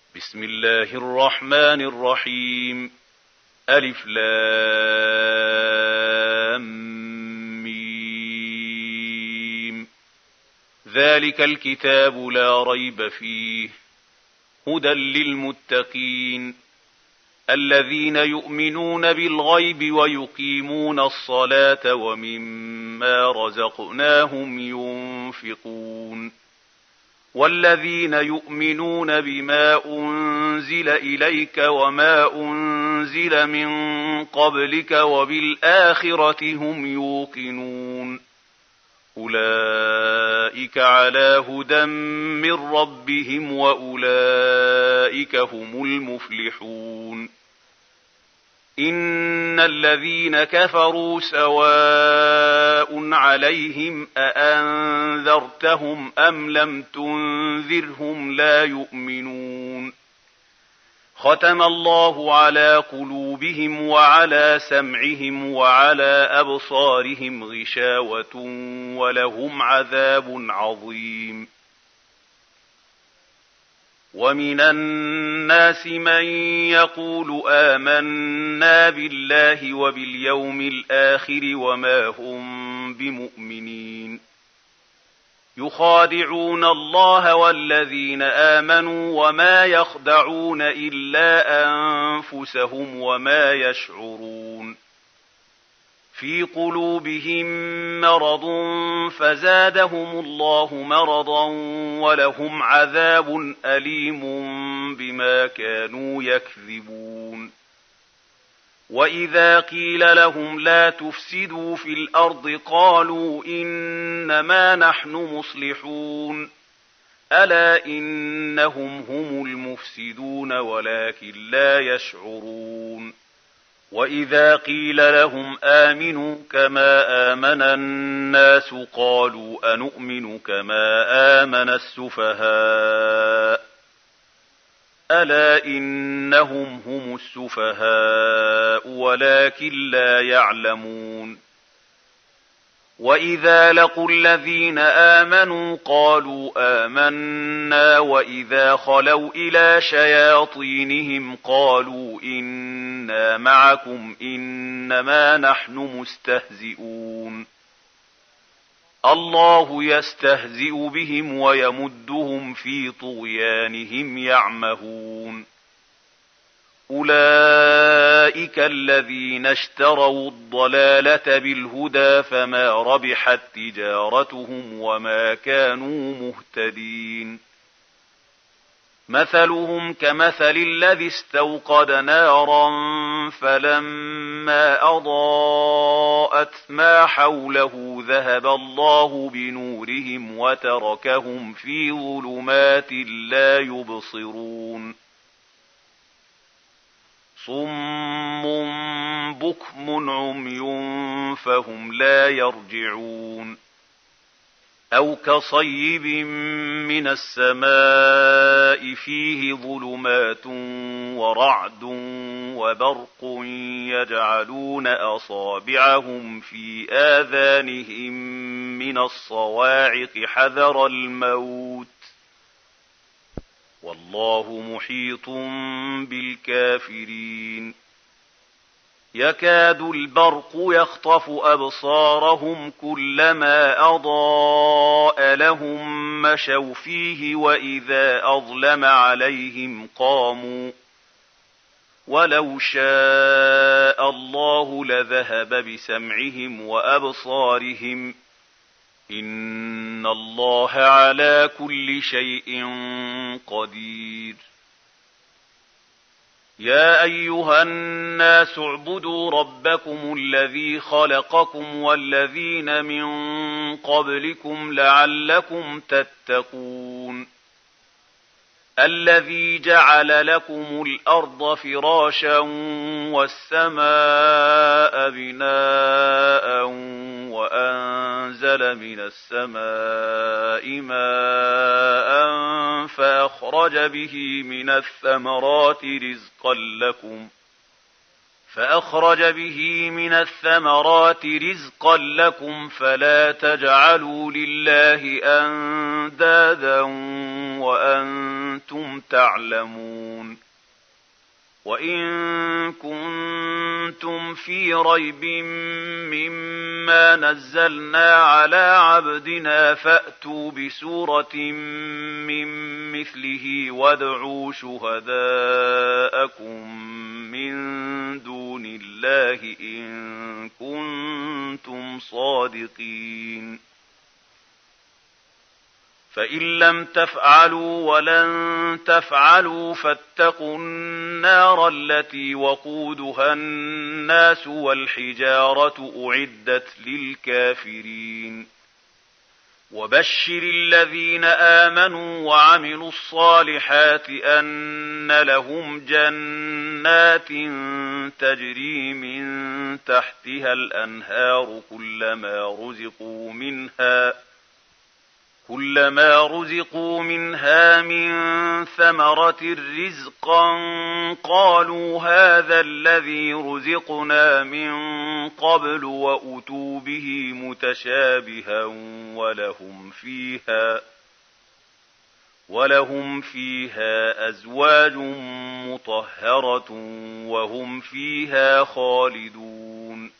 بسم الله الرحمن الرحيم. ألف لام ميم. ذلك الكتاب لا ريب فيه هدى للمتقين الذين يؤمنون بالغيب ويقيمون الصلاة ومما رزقناهم ينفقون والذين يؤمنون بما أنزل إليك وما أنزل من قبلك وبالآخرة هم يوقنون أولئك على هدى من ربهم وأولئك هم المفلحون. إن الذين كفروا سواء عليهم أأنذرتهم أم لم تنذرهم لا يؤمنون. ختم الله على قلوبهم وعلى سمعهم وعلى أبصارهم غشاوة ولهم عذاب عظيم. ومن الناس من يقول آمنا بالله وباليوم الآخر وما هم بمؤمنين يخادعون الله والذين آمنوا وما يخدعون إلا أنفسهم وما يشعرون. في قلوبهم مرض فزادهم الله مرضا ولهم عذاب أليم بما كانوا يكذبون. وإذا قيل لهم لا تفسدوا في الأرض قالوا إنما نحن مصلحون ألا إنهم هم المفسدون ولكن لا يشعرون. وإذا قيل لهم آمنوا كما آمن الناس قالوا أنؤمن كما آمن السفهاء ألا إنهم هم السفهاء ولكن لا يعلمون. وإذا لقوا الذين آمنوا قالوا آمنا وإذا خلوا إلى شياطينهم قالوا إنا معكم إنما نحن مستهزئون. الله يستهزئ بهم ويمدهم في طغيانهم يعمهون. أولئك الذين اشتروا الضلالة بالهدى فما ربحت تجارتهم وما كانوا مهتدين. مثلهم كمثل الذي استوقد نارا فلما أضاءت ما حوله ذهب الله بنورهم وتركهم في ظلمات لا يبصرون. صم بكم عمي فهم لا يرجعون. أو كصيب من السماء فيه ظلمات ورعد وبرق يجعلون أصابعهم في آذانهم من الصواعق حذر الموت والله محيط بالكافرين. يكاد البرق يخطف أبصارهم كلما أضاء لهم مشوا فيه وإذا أظلم عليهم قاموا ولو شاء الله لذهب بسمعهم وأبصارهم إن الله على كل شيء قدير. يا أيها الناس اعبدوا ربكم الذي خلقكم والذين من قبلكم لعلكم تتقون. الذي جعل لكم الأرض فراشا والسماء بناء وأنزل من السماء ماء فأخرج به من الثمرات رزقا لكم فلا تجعلوا لله أندادا وأنتم كنتم تعلمون. وإن كنتم في ريب مما نزلنا على عبدنا فأتوا بسورة من مثله وادعوا شهداءكم من دون الله إن كنتم صادقين. فإن لم تفعلوا ولن تفعلوا فاتقوا النار التي وقودها الناس والحجارة أعدت للكافرين. وبشر الذين آمنوا وعملوا الصالحات أن لهم جنات تجري من تحتها الأنهار كلما رزقوا منها من ثمرة رزقا قالوا هذا الذي رزقنا من قبل وأتوا به متشابها ولهم فيها أزواج مطهرة وهم فيها خالدون.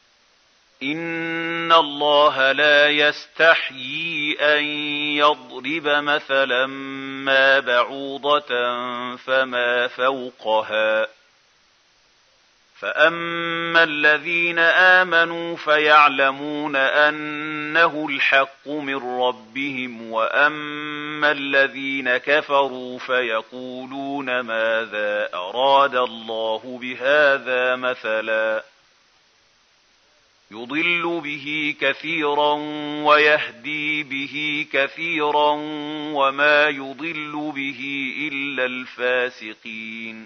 إن الله لا يستحيي أن يضرب مثلا ما بعوضة فما فوقها فأما الذين آمنوا فيعلمون أنه الحق من ربهم وأما الذين كفروا فيقولون ماذا أراد الله بهذا مثلا يضل به كثيرا ويهدي به كثيرا وما يضل به إلا الفاسقين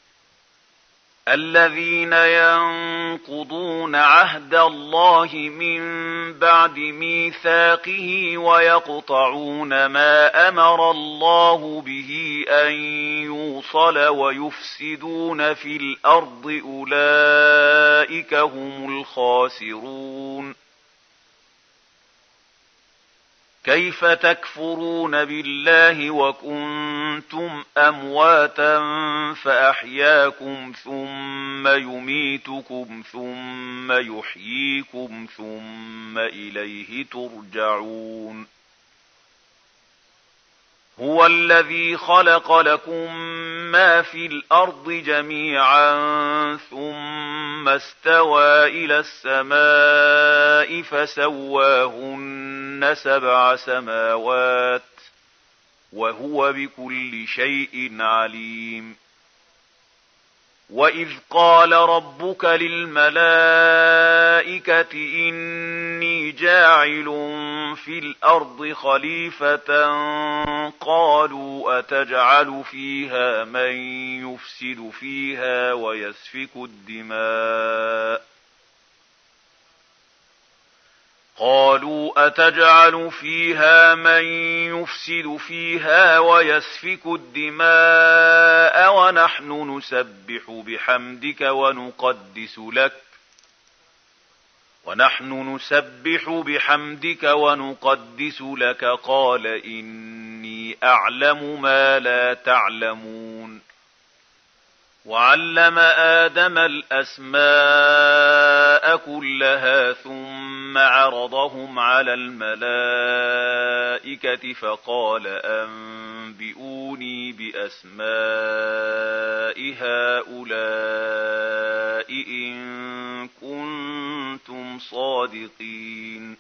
الذين ينقضون عهد الله من بعد ميثاقه ويقطعون ما أمر الله به أن يوصل ويفسدون في الأرض أولئك هم الخاسرون. كيف تكفرون بالله وكنتم أمواتا فأحياكم ثم يميتكم ثم يحييكم ثم إليه ترجعون. هو الذي خلق لكم ما في الأرض جميعا ثم استوى إلى السماء فسواهن 7 سماوات وهو بكل شيء عليم. وإذ قال ربك للملائكة إني جاعل في الأرض خليفة قالوا أتجعل فيها من يفسد فيها ويسفك الدماء ونحن نسبح بحمدك ونقدس لك قال إني أعلم ما لا تعلمون. وعلم آدم الأسماء كلها ثم عرضهم على الملائكة فقال أنبئوني بأسماء هؤلاء إن كنتم صادقين.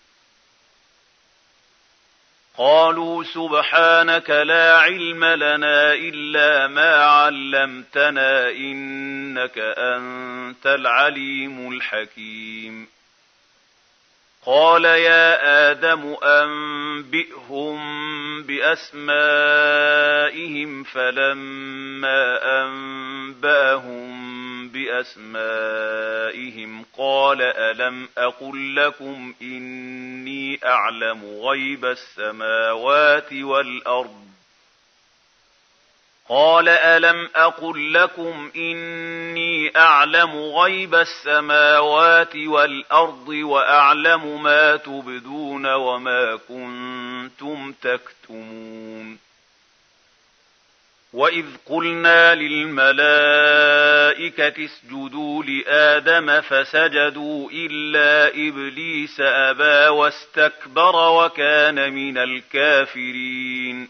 قالوا سبحانك لا علم لنا إلا ما علمتنا إنك أنت العليم الحكيم. قال يا آدم أنبئهم بأسمائهم فلما أنبأهم بأسمائهم قال ألم أقل لكم إني أعلم غيب السماوات والأرض وأعلم ما تبدون وما كنتم تكتمون. وإذ قلنا للملائكة اسجدوا لآدم فسجدوا إلا إبليس أبى واستكبر وكان من الكافرين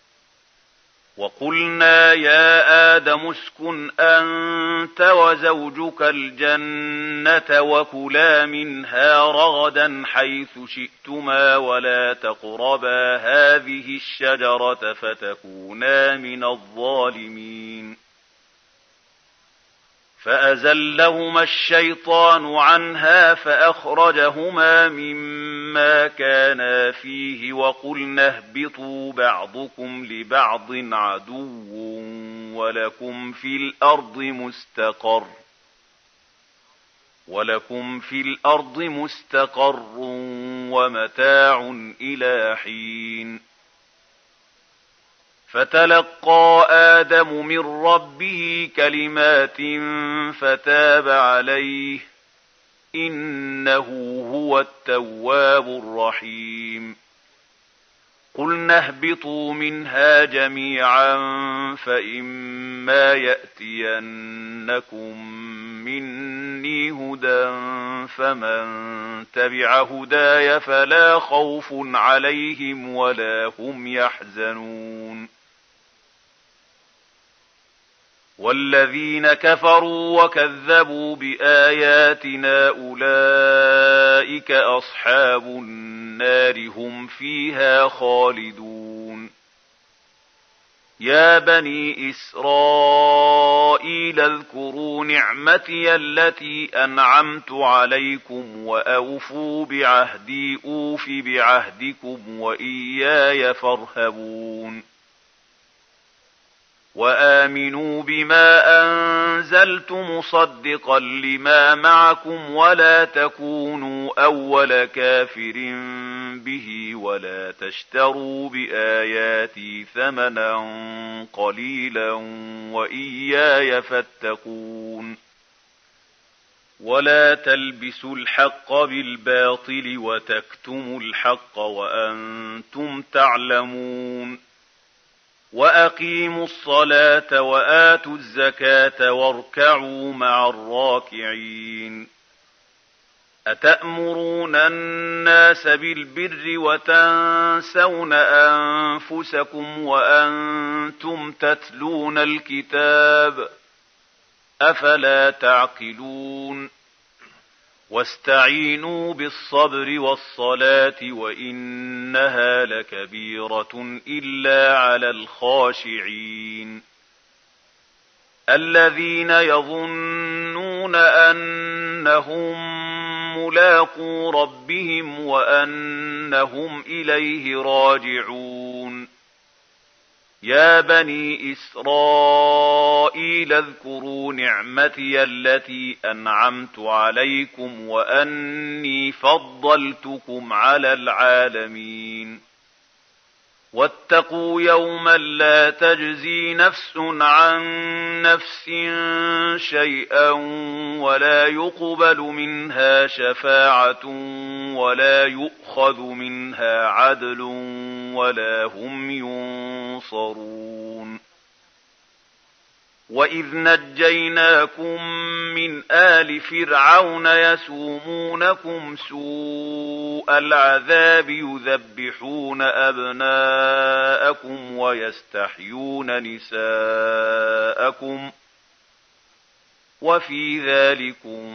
وقلنا يا آدم اسكن أنت وزوجك الجنة وكلا منها رغدا حيث شئتما ولا تقربا هذه الشجرة فتكونا من الظالمين فأزلهما الشيطان عنها فأخرجهما مما كانا فيه وقلنا اهبطوا بعضكم لبعض عدو ولكم في الأرض مستقر ومتاع إلى حين فتلقى آدم من ربه كلمات فتاب عليه إنه هو التواب الرحيم قلنا اهبطوا منها جميعا فإما يأتينكم مني هدى فمن تبع هداي فلا خوف عليهم ولا هم يحزنون والذين كفروا وكذبوا بآياتنا أولئك أصحاب النار هم فيها خالدون يا بني إسرائيل اذكروا نعمتي التي أنعمت عليكم وأوفوا بعهدي أوف بعهدكم وإياي فارهبون وآمنوا بما أنزلت مصدقا لما معكم ولا تكونوا أول كافر به ولا تشتروا بآياتي ثمنا قليلا وإياي فاتقون ولا تلبسوا الحق بالباطل وتكتموا الحق وأنتم تعلمون وأقيموا الصلاة وآتوا الزكاة واركعوا مع الراكعين أتأمرون الناس بالبر وتنسون أنفسكم وأنتم تتلون الكتاب أفلا تعقلون واستعينوا بالصبر والصلاة وإنها لكبيرة إلا على الخاشعين الذين يظنون أنهم ملاقو ربهم وأنهم إليه راجعون يا بني إسرائيل اذكروا نعمتي التي أنعمت عليكم وأني فضلتكم على العالمين واتقوا يوما لا تجزي نفس عن نفس شيئا ولا يقبل منها شفاعة ولا يؤخذ منها عدل ولا هم ينصرون وإذ نجيناكم من آل فرعون يسومونكم سوء العذاب يذبحون أبناءكم ويستحيون نساءكم وفي ذلكم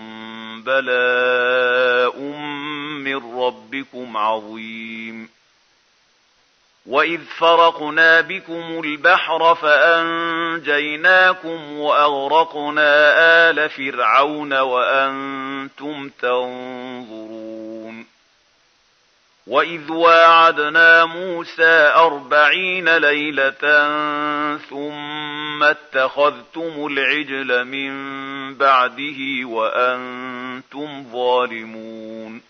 بلاء من ربكم عظيم وإذ فرقنا بكم البحر فأنجيناكم وأغرقنا آل فرعون وأنتم تنظرون وإذ واعدنا موسى 40 ليلة ثم اتخذتم العجل من بعده وأنتم ظالمون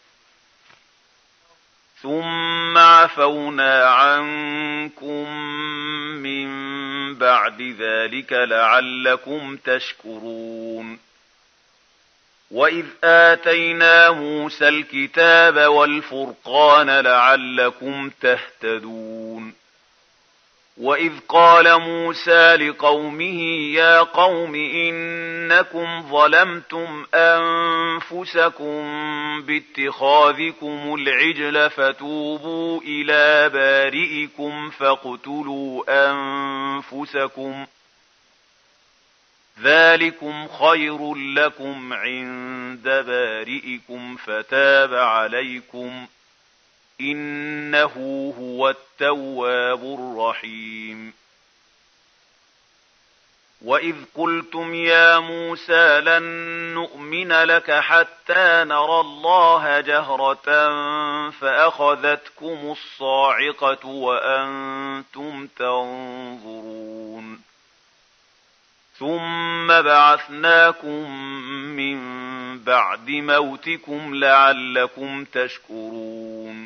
ثم عفونا عنكم من بعد ذلك لعلكم تشكرون وإذ آتينا موسى الكتاب والفرقان لعلكم تهتدون وإذ قال موسى لقومه يا قوم إنكم ظلمتم أنفسكم باتخاذكم العجل فتوبوا إلى بارئكم فاقتلوا أنفسكم ذلكم خير لكم عند بارئكم فتاب عليكم إنه هو التواب الرحيم. وإذ قلتم يا موسى لن نؤمن لك حتى نرى الله جهرة فأخذتكم الصاعقة وأنتم تنظرون ثم بعثناكم من بعد موتكم لعلكم تشكرون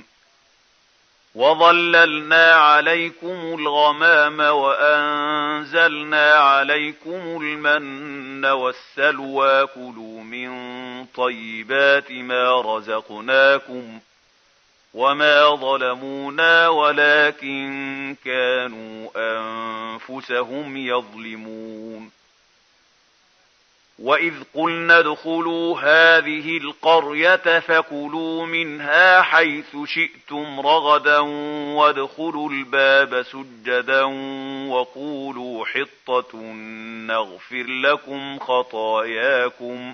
وظللنا عليكم الغمام وأنزلنا عليكم المن والسلوى كلوا من طيبات ما رزقناكم وما ظلمونا ولكن كانوا أنفسهم يظلمون. وإذ قلنا ادخلوا هذه القرية فكلوا منها حيث شئتم رغدا وادخلوا الباب سجدا وقولوا حطة نغفر لكم خطاياكم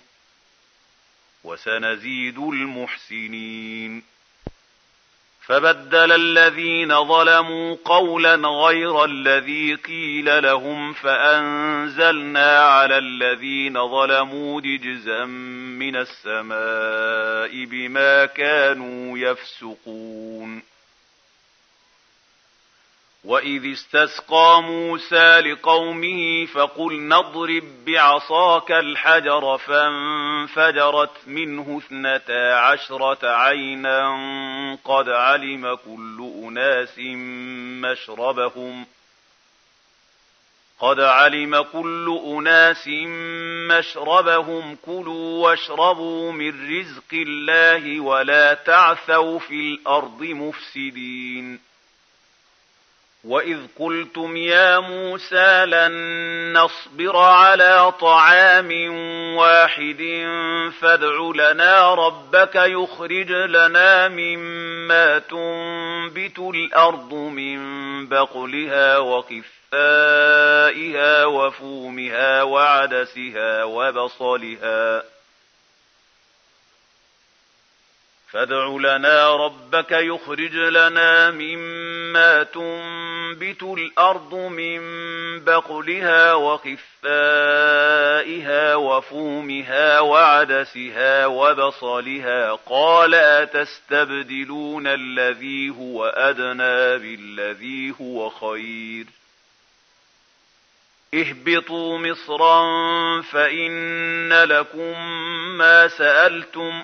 وسنزيد المحسنين. فبدل الذين ظلموا قولا غير الذي قيل لهم فأنزلنا على الذين ظلموا رجزا من السماء بما كانوا يفسقون. وإذ استسقى موسى لقومه فقلنا اضرب بعصاك الحجر فانفجرت منه 12 عينا قد علم كل أناس مشربهم كلوا واشربوا من رزق الله ولا تعثوا في الأرض مفسدين. وإذ قلتم يا موسى لن نصبر على طعام واحد فادع لنا ربك يخرج لنا مما تنبت الأرض من بقلها وقثائها وفومها وعدسها وبصلها فادع لنا ربك يخرج لنا مما تنبت الأرض من بقلها وقثائها وفومها وعدسها وبصلها قال أتستبدلون الذي هو أدنى بالذي هو خير اهبطوا مصرا فإن لكم ما سألتم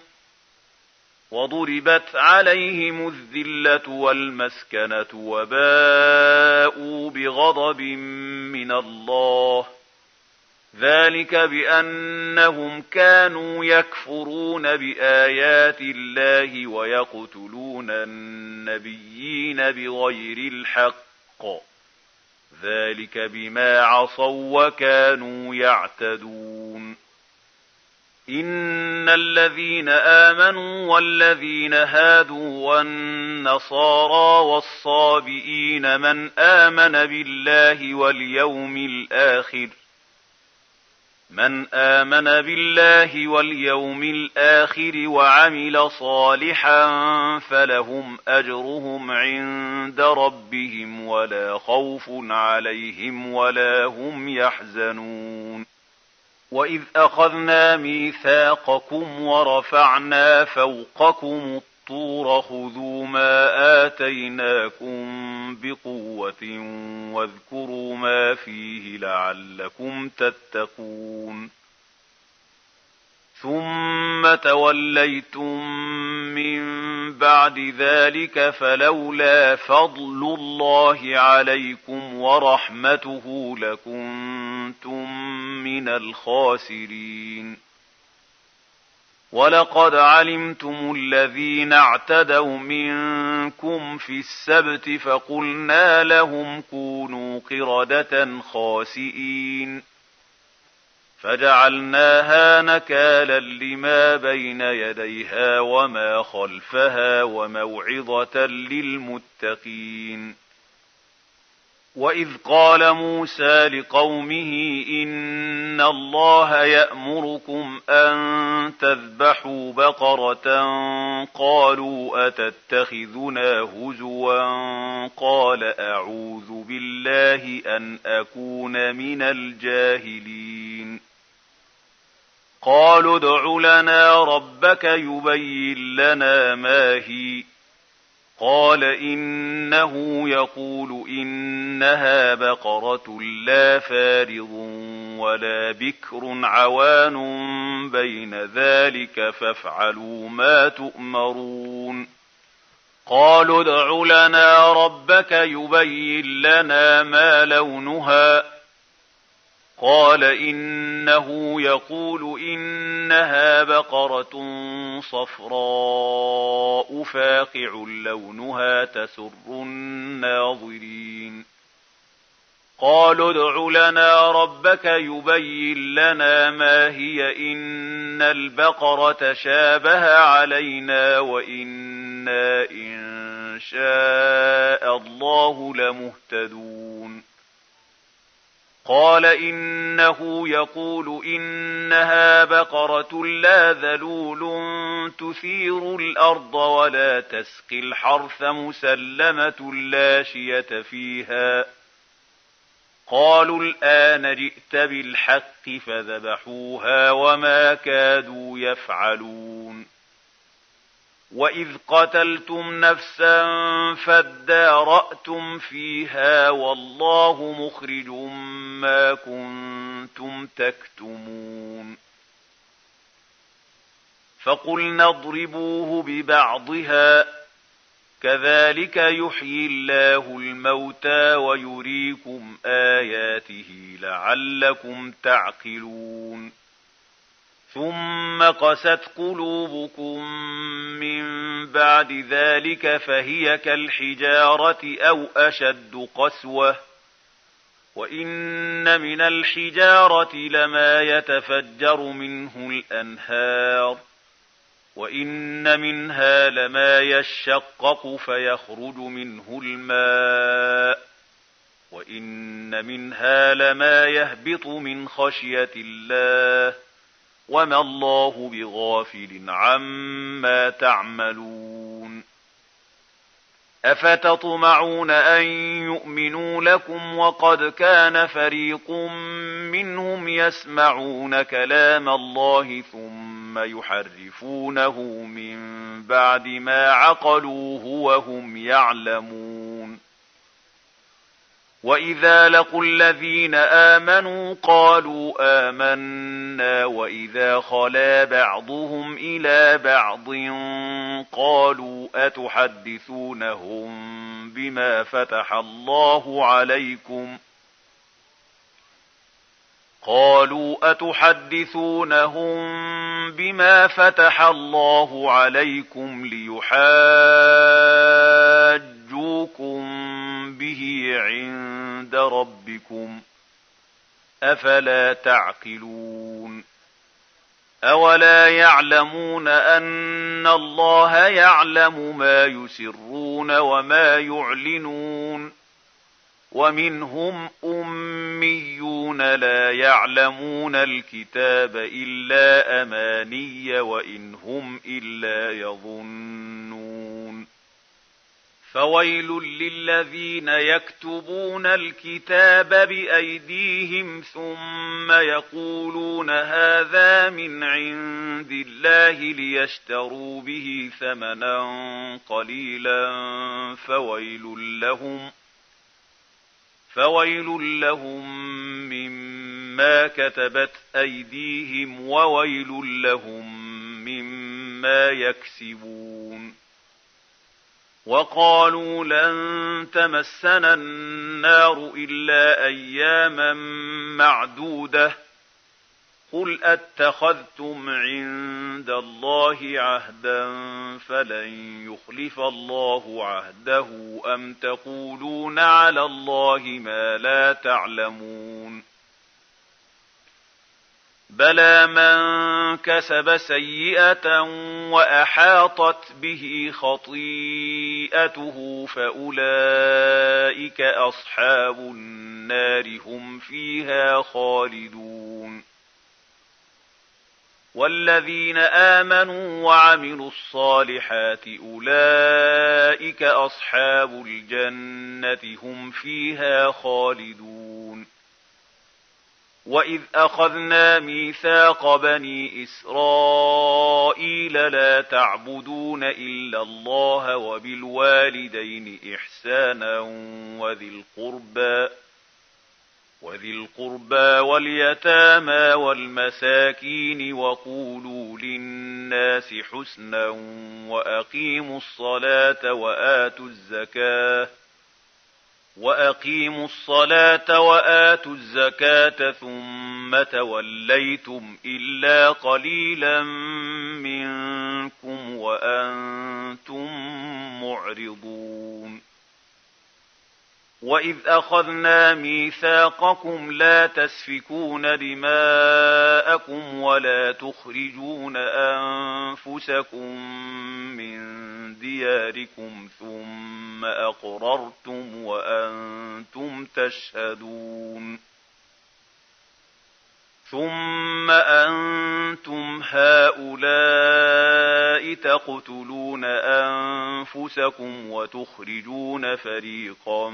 وضربت عليهم الذلة والمسكنة وباءوا بغضب من الله ذلك بأنهم كانوا يكفرون بآيات الله ويقتلون النبيين بغير الحق ذلك بما عصوا وكانوا يعتدون. إن الذين آمنوا والذين هادوا والنصارى والصابئين من آمن بالله واليوم الآخر وعمل صالحا فلهم أجرهم عند ربهم ولا خوف عليهم ولا هم يحزنون. وإذ أخذنا ميثاقكم ورفعنا فوقكم الطور خذوا ما آتيناكم بقوة واذكروا ما فيه لعلكم تتقون. ثم توليتم من بعد ذلك فلولا فضل الله عليكم ورحمته لكنتم من الخاسرين. ولقد علمتم الذين اعتدوا منكم في السبت فقلنا لهم كونوا قردة خاسئين فجعلناها نكالا لما بين يديها وما خلفها وموعظة للمتقين. وإذ قال موسى لقومه إن الله يأمركم أن تذبحوا بقرة قالوا أتتخذنا هزوا قال أعوذ بالله أن أكون من الجاهلين. قالوا ادع لنا ربك يبين لنا ما هي قال إنه يقول إنها بقرة لا فارض ولا بكر عوان بين ذلك فافعلوا ما تؤمرون. قالوا ادع لنا ربك يبين لنا ما لونها قال إنه يقول إنها بقرة صفراء فاقع لونها تسر الناظرين. قالوا ادع لنا ربك يبين لنا ما هي إن البقرة شابه علينا وإنا إن شاء الله لمهتدون. قال إنه يقول إنها بقرة لا ذلول تثير الأرض ولا تسقي الحرث مسلمة لا شية فيها. قالوا الآن جئت بالحق فذبحوها وما كادوا يفعلون. وإذ قتلتم نفسا فادارأتم فيها والله مخرج ما كنتم تكتمون. فقلنا اضربوه ببعضها كذلك يحيي الله الموتى ويريكم آياته لعلكم تعقلون. ثم قست قلوبكم من بعد ذلك فهي كالحجارة أو أشد قسوة وإن من الحجارة لما يتفجر منه الأنهار وإن منها لما يشقق فيخرج منه الماء وإن منها لما يهبط من خشية الله وما الله بغافل عما تعملون. أفتطمعون أن يؤمنوا لكم وقد كان فريق منهم يسمعون كلام الله ثم يحرفونه من بعد ما عقلوه وهم يعلمون. وإذا لقوا الذين آمنوا قالوا آمنا وإذا خلا بعضهم إلى بعض قالوا أتحدثونهم بما فتح الله عليكم ليحاجوكم به عند ربكم أفلا تعقلون. أولا يعلمون أن الله يعلم ما يسرون وما يعلنون ومنهم أميون لا يعلمون الكتاب إلا أماني وإن هم إلا يظنون. فويل للذين يكتبون الكتاب بأيديهم ثم يقولون هذا من عند الله ليشتروا به ثمنا قليلا فويل لهم مما كتبت أيديهم وويل لهم مما يكسبون. وقالوا لن تمسنا النار إلا أياما معدودة قل أتخذتم عند الله عهدا فلن يخلف الله عهده أم تقولون على الله ما لا تعلمون بلى من كسب سيئة وأحاطت به خطيئته فأولئك أصحاب النار هم فيها خالدون والذين آمنوا وعملوا الصالحات أولئك أصحاب الجنة هم فيها خالدون وإذ أخذنا ميثاق بني إسرائيل لا تعبدون إلا الله وبالوالدين إحسانا وذي القربى واليتامى والمساكين وقولوا للناس حسنا وأقيموا الصلاة وآتوا الزكاة ثم توليتم إلا قليلا منكم وأنتم معرضون وإذ أخذنا ميثاقكم لا تسفكون دماءكم ولا تخرجون أنفسكم من دياركم ثم أقررتم وأنتم تشهدون ثم أنتم هؤلاء تقتلون أنفسكم وتخرجون فريقا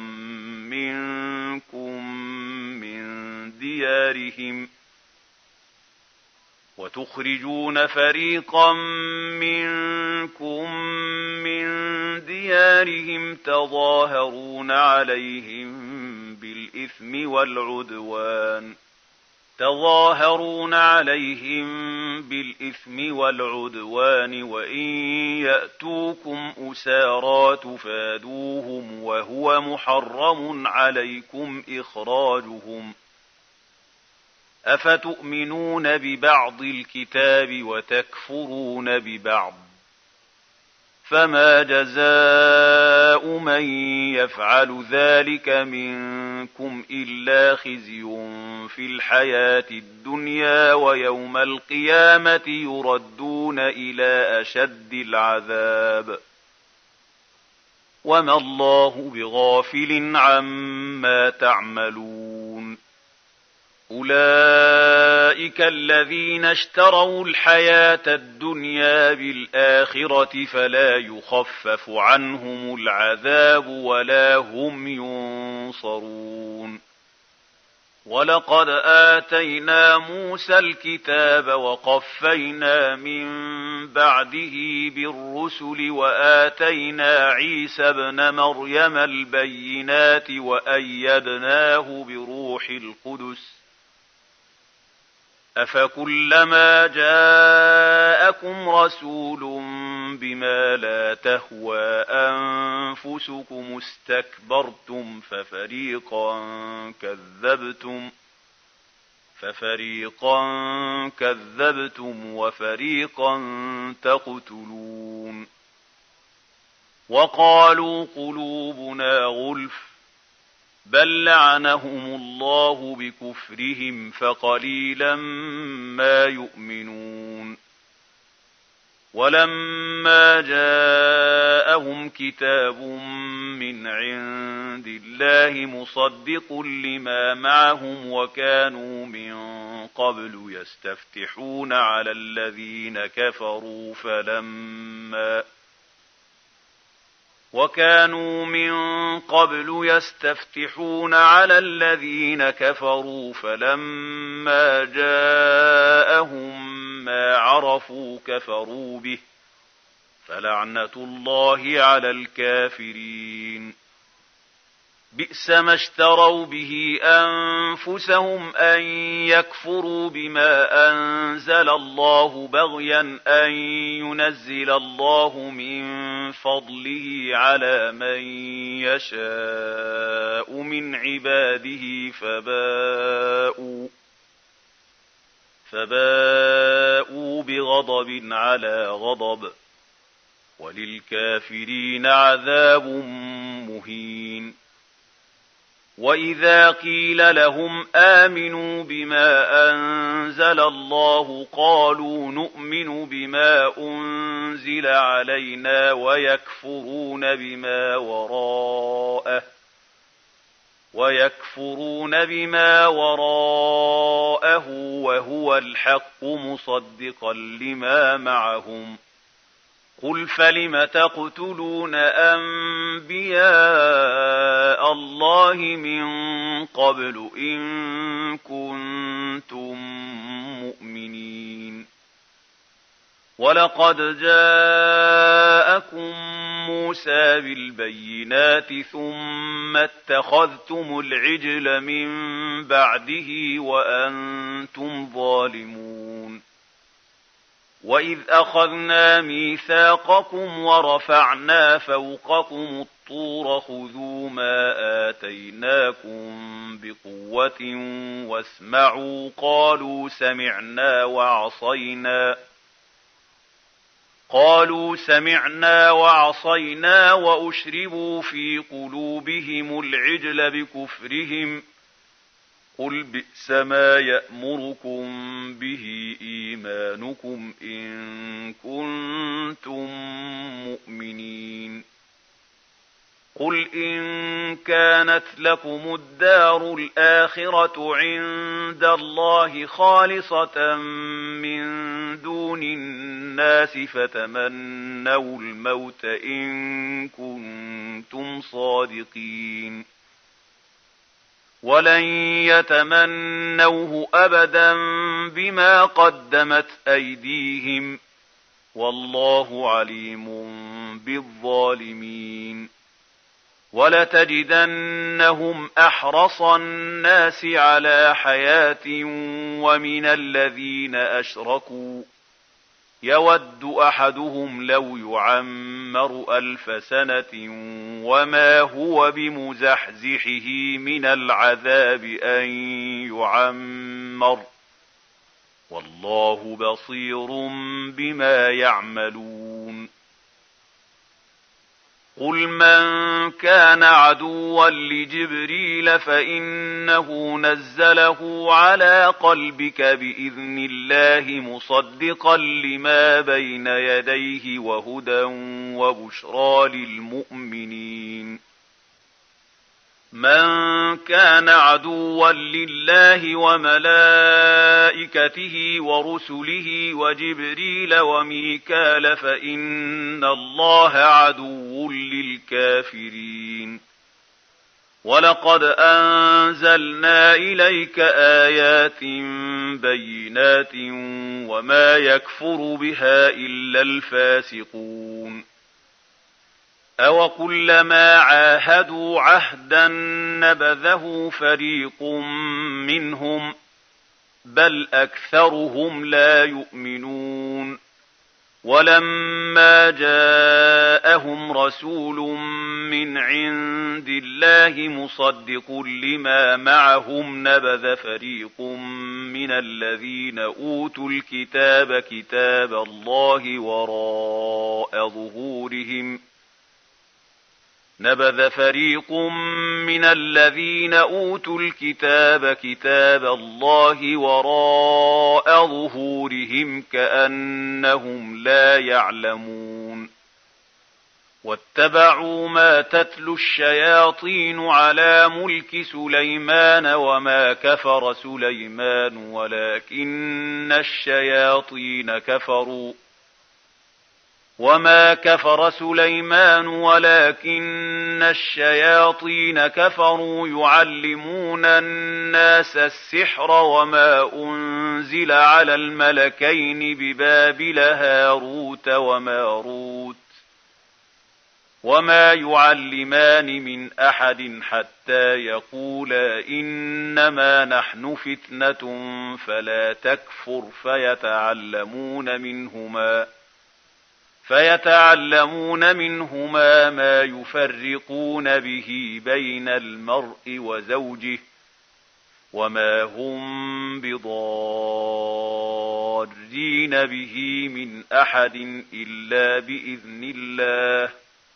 منكم من ديارهم تظاهرون عليهم بالإثم والعدوان وإن يأتوكم أسارى تفادوهم وهو محرم عليكم إخراجهم أفتؤمنون ببعض الكتاب وتكفرون ببعض فما جزاء من يفعل ذلك منكم إلا خزي في الحياة الدنيا ويوم القيامة يردون إلى أشد العذاب وما الله بغافل عما تعملون أولئك الذين اشتروا الحياة الدنيا بالآخرة فلا يخفف عنهم العذاب ولا هم ينصرون ولقد آتينا موسى الكتاب وقفينا من بعده بالرسل وآتينا عيسى ابن مريم البينات وأيدناه بروح القدس أفكلما جاءكم رسول بما لا تهوى أنفسكم استكبرتم ففريقا كذبتم وفريقا تقتلون وقالوا قلوبنا غلف بل لعنهم الله بكفرهم فقليلا ما يؤمنون ولما جاءهم كتاب من عند الله مصدق لما معهم وكانوا من قبل يستفتحون على الذين كفروا فلما جاءهم ما عرفوا كفروا به فلعنة الله على الكافرين بئس ما اشتروا به أنفسهم أن يكفروا بما أنزل الله بغيا أن ينزل الله من فضله على من يشاء من عباده فباءوا بغضب على غضب وللكافرين عذاب مهين. وإذا قيل لهم آمنوا بما أنزل الله قالوا نؤمن بما أنزل علينا ويكفرون بما وراءه وهو الحق مصدقا لما معهم. قل فلم تقتلون أنبياء الله من قبل إن كنتم مؤمنين. ولقد جاءكم موسى بالبينات ثم اتخذتم العجل من بعده وأنتم ظالمون. وإذ أخذنا ميثاقكم ورفعنا فوقكم الطور خذوا ما آتيناكم بقوة واسمعوا قالوا سمعنا وعصينا وأشربوا في قلوبهم العجل بكفرهم. قل بئس ما يأمركم به إيمانكم إن كنتم مؤمنين. قل إن كانت لكم الدار الآخرة عند الله خالصة من دون الناس فتمنوا الموت إن كنتم صادقين. ولن يتمنوه أبدا بما قدمت أيديهم والله عليم بالظالمين. ولتجدنهم أحرص الناس على حياة ومن الذين أشركوا يود أحدهم لو يعمر 1000 سنة وما هو بمزحزحه من العذاب أن يعمر والله بصير بما يعملون. قل من كان عدوا لجبريل فإنه نزله على قلبك بإذن الله مصدقا لما بين يديه وهدى وبشرى للمؤمنين. من كان عدوا لله وملائكته ورسله وجبريل وميكال فإن الله عدو للكافرين. ولقد أنزلنا إليك آيات بينات وما يكفر بها إلا الفاسقون. أوكلما عاهدوا عهدا نبذه فريق منهم بل أكثرهم لا يؤمنون. ولما جاءهم رسول من عند الله مصدق لما معهم نبذ فريق من الذين أوتوا الكتاب كتاب الله وراء ظهورهم نبذ فريق من الذين أوتوا الكتاب كتاب الله وراء ظهورهم كأنهم لا يعلمون. واتبعوا ما تتلو الشياطين على ملك سليمان وما كفر سليمان ولكن الشياطين كفروا يعلمون الناس السحر وما أنزل على الملكين ببابل هاروت وماروت وما يعلمان من أحد حتى يقولا إنما نحن فتنة فلا تكفر فيتعلمون منهما ما يفرقون به بين المرء وزوجه وما هم بضارين به من أحد إلا بإذن الله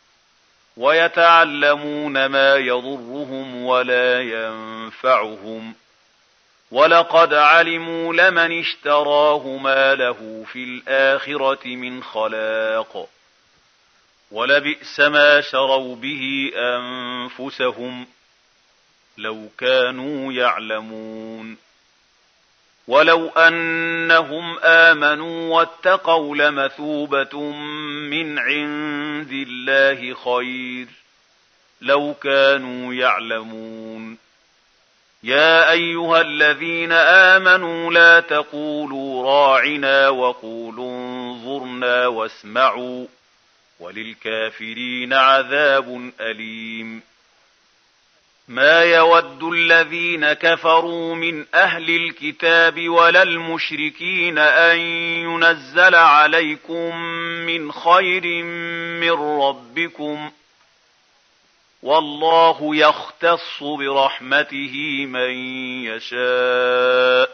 ويتعلمون ما يضرهم ولا ينفعهم ولقد علموا لمن اشتراه ما له في الآخرة من خلاق ولبئس ما شروا به أنفسهم لو كانوا يعلمون ولو أنهم آمنوا واتقوا لمثوبة من عند الله خير لو كانوا يعلمون يا أيها الذين آمنوا لا تقولوا راعنا وقولوا انظرنا واسمعوا وللكافرين عذاب أليم ما يود الذين كفروا من أهل الكتاب ولا المشركين أن ينزل عليكم من خير من ربكم والله يختص برحمته من يشاء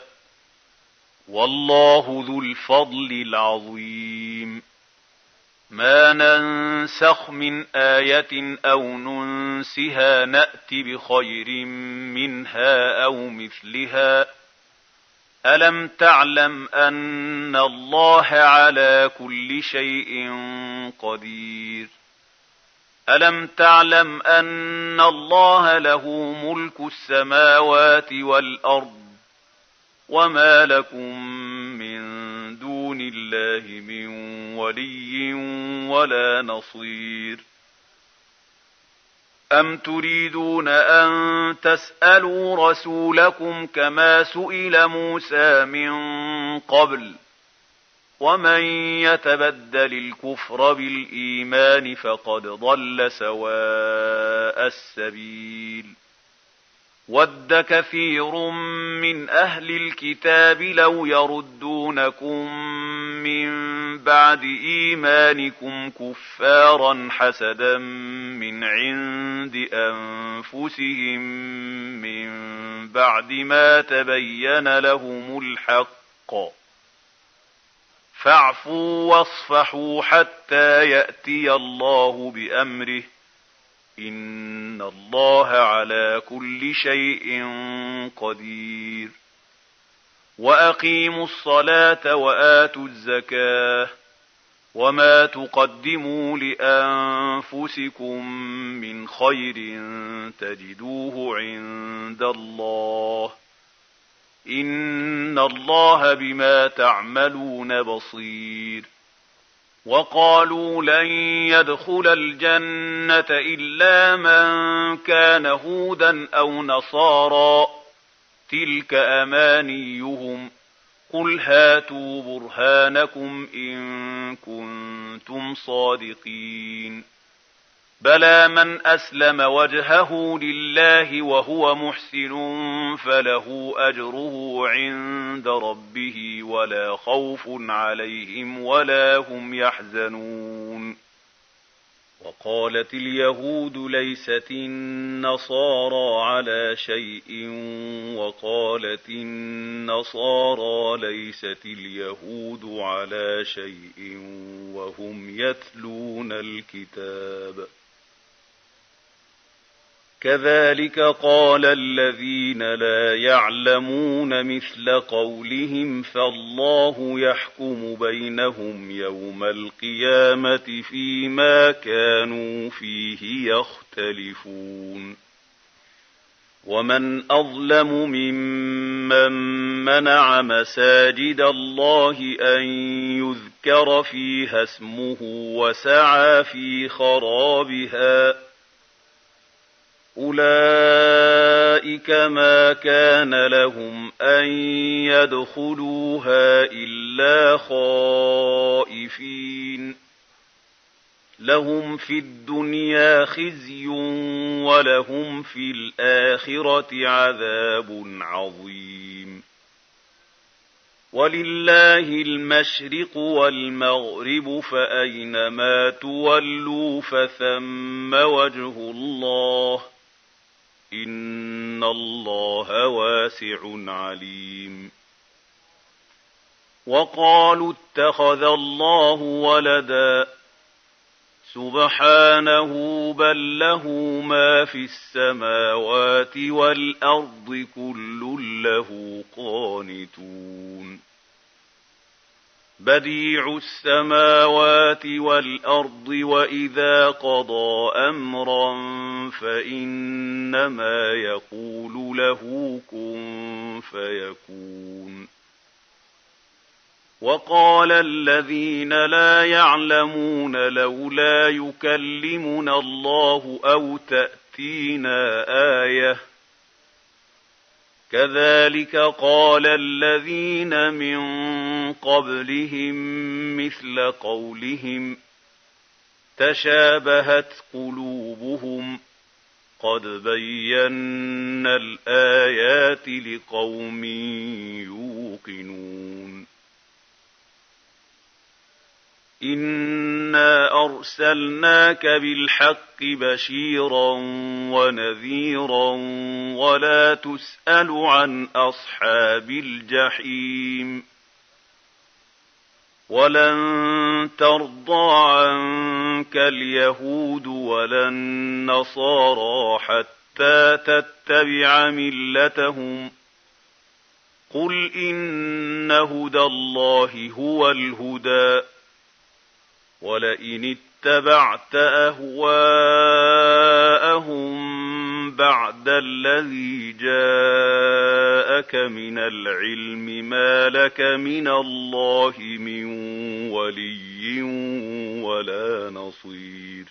والله ذو الفضل العظيم ما ننسخ من آية أو ننسها نأت بخير منها أو مثلها ألم تعلم أن الله على كل شيء قدير ألم تعلم أن الله له ملك السماوات والأرض وما لكم من دون الله من ولي ولا نصير أم تريدون أن تسألوا رسولكم كما سئل موسى من قبل ومن يتبدل الكفر بالإيمان فقد ضل سواء السبيل ود كثير من أهل الكتاب لو يردونكم من بعد إيمانكم كفارا حسدا من عند أنفسهم من بعد ما تبين لهم الحق فاعفوا واصفحوا حتى يأتي الله بأمره إن الله على كل شيء قدير وأقيموا الصلاة وآتوا الزكاة وما تقدموا لأنفسكم من خير تجدوه عند الله إن الله بما تعملون بصير وقالوا لن يدخل الجنة إلا من كان هودا أو نصارى تلك أمانيهم قل هاتوا برهانكم إن كنتم صادقين بلى من أسلم وجهه لله وهو محسن فله أجره عند ربه ولا خوف عليهم ولا هم يحزنون وقالت اليهود ليست النصارى على شيء وقالت النصارى ليست اليهود على شيء وهم يتلون الكتاب كذلك قال الذين لا يعلمون مثل قولهم فالله يحكم بينهم يوم القيامة فيما كانوا فيه يختلفون ومن أظلم ممن منع مساجد الله أن يذكر فيها اسمه وسعى في خرابها أولئك ما كان لهم أن يدخلوها إلا خائفين لهم في الدنيا خزي ولهم في الآخرة عذاب عظيم ولله المشرق والمغرب فأينما تولوا فثم وجه الله إن إن الله واسع عليم. وقالوا اتخذ الله ولدا سبحانه بل له ما في السماوات والأرض كل له قانتون. بديع السماوات والأرض وإذا قضى أمرا فإنما يقول له كن فيكون. وقال الذين لا يعلمون لولا يكلمنا الله أو تأتينا آية كذلك قال الذين من قبلهم مثل قولهم تشابهت قلوبهم قد بينا الآيات لقوم يوقنون. إنا أرسلناك بالحق بشيرا ونذيرا ولا تسأل عن أصحاب الجحيم. ولن ترضى عنك اليهود ولا النصارى حتى تتبع ملتهم قل إن هدى الله هو الهدى ولئن اتبعت أهواءهم بعد الذي جاءك من العلم ما لك من الله من ولي ولا نصير.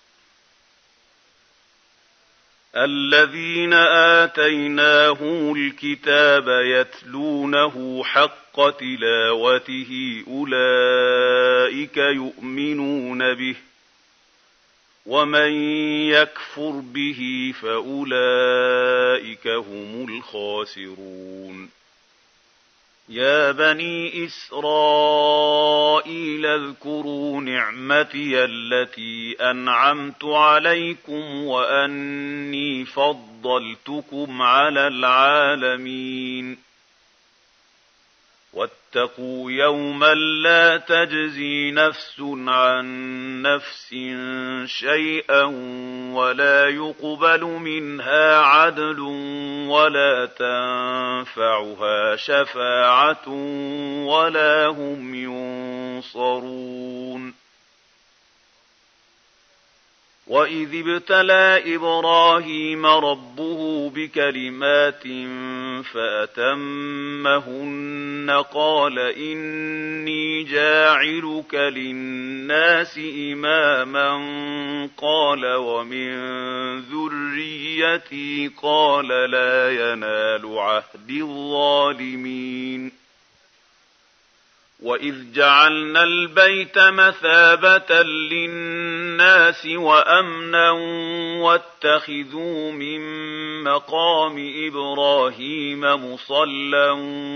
الذين آتيناهم الكتاب يتلونه حق تلاوته أولئك يؤمنون به ومن يكفر به فأولئك هم الخاسرون. يا بني إسرائيل اذكروا نعمتي التي أنعمت عليكم وأني فضلتكم على العالمين. واتقوا يوما لا تجزي نفس عن نفس شيئا ولا يقبل منها عدل ولا تنفعها شفاعة ولا هم ينصرون. وإذ ابتلى إبراهيم ربه بكلمات فأتمهن قال إني جاعلك للناس إماما قال ومن ذريتي قال لا ينال عهد الظالمين. وإذ جعلنا البيت مثابة للناس وأمنا واتخذوا من مقام إبراهيم مصلى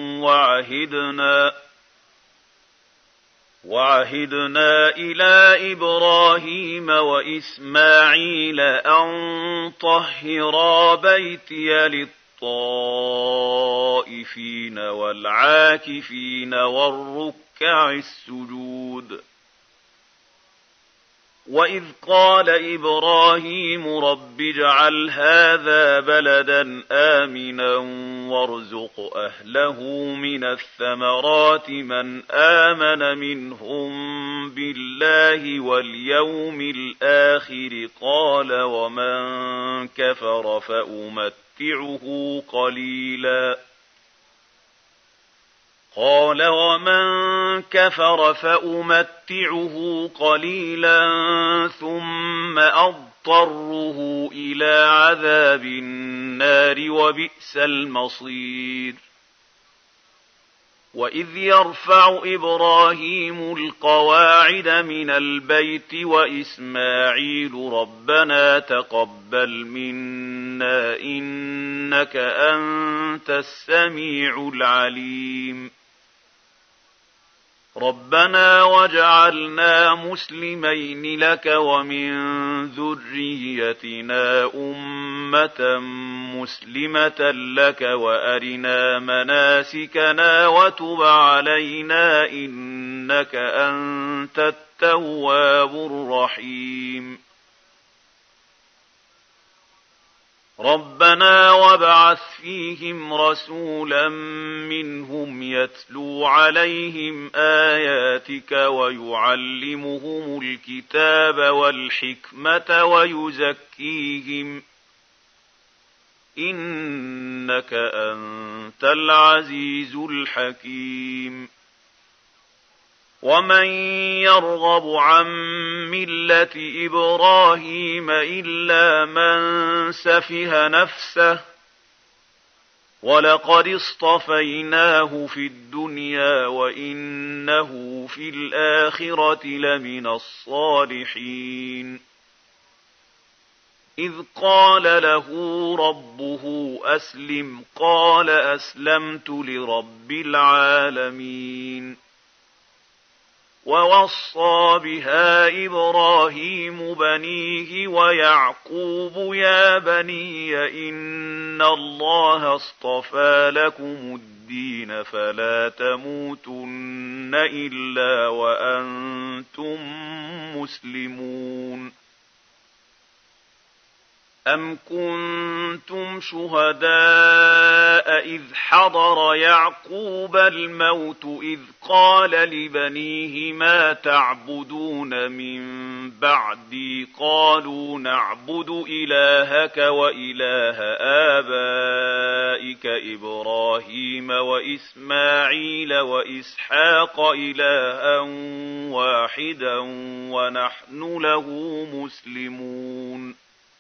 وعهدنا إلى إبراهيم وإسماعيل أن طهرا بيتي للطائفين والعاكفين والركع السجود. وإذ قال إبراهيم رب اجعل هذا بلدا آمنا وارزق أهله من الثمرات من آمن منهم بالله واليوم الآخر قال ومن كفر فأمتعه قليلا ثم أضطره إلى عذاب النار وبئس المصير. وإذ يرفع إبراهيم القواعد من البيت وإسماعيل ربنا تقبل منا إنك أنت السميع العليم. ربنا واجعلنا مسلمين لك ومن ذريتنا أمة مسلمة لك وأرنا مناسكنا وتب علينا إنك أنت التواب الرحيم ربنا وابعث فيهم رسولا منهم يتلو عليهم آياتك ويعلمهم الكتاب والحكمة ويزكيهم إنك أنت العزيز الحكيم ومن يرغب عن ملة إبراهيم إلا من سفه نفسه ولقد اصطفيناه في الدنيا وإنه في الآخرة لمن الصالحين إذ قال له ربه أسلم قال أسلمت لرب العالمين ووصى بها إبراهيم بنيه ويعقوب يا بني إن الله اصطفى لكم الدين فلا تموتن إلا وأنتم مسلمون أم كنتم شهداء إذ حضر يعقوب الموت إذ قال لبنيه ما تعبدون من بعدي قالوا نعبد إلهك وإله آبائك إبراهيم وإسماعيل وإسحاق إلها واحدا ونحن له مسلمون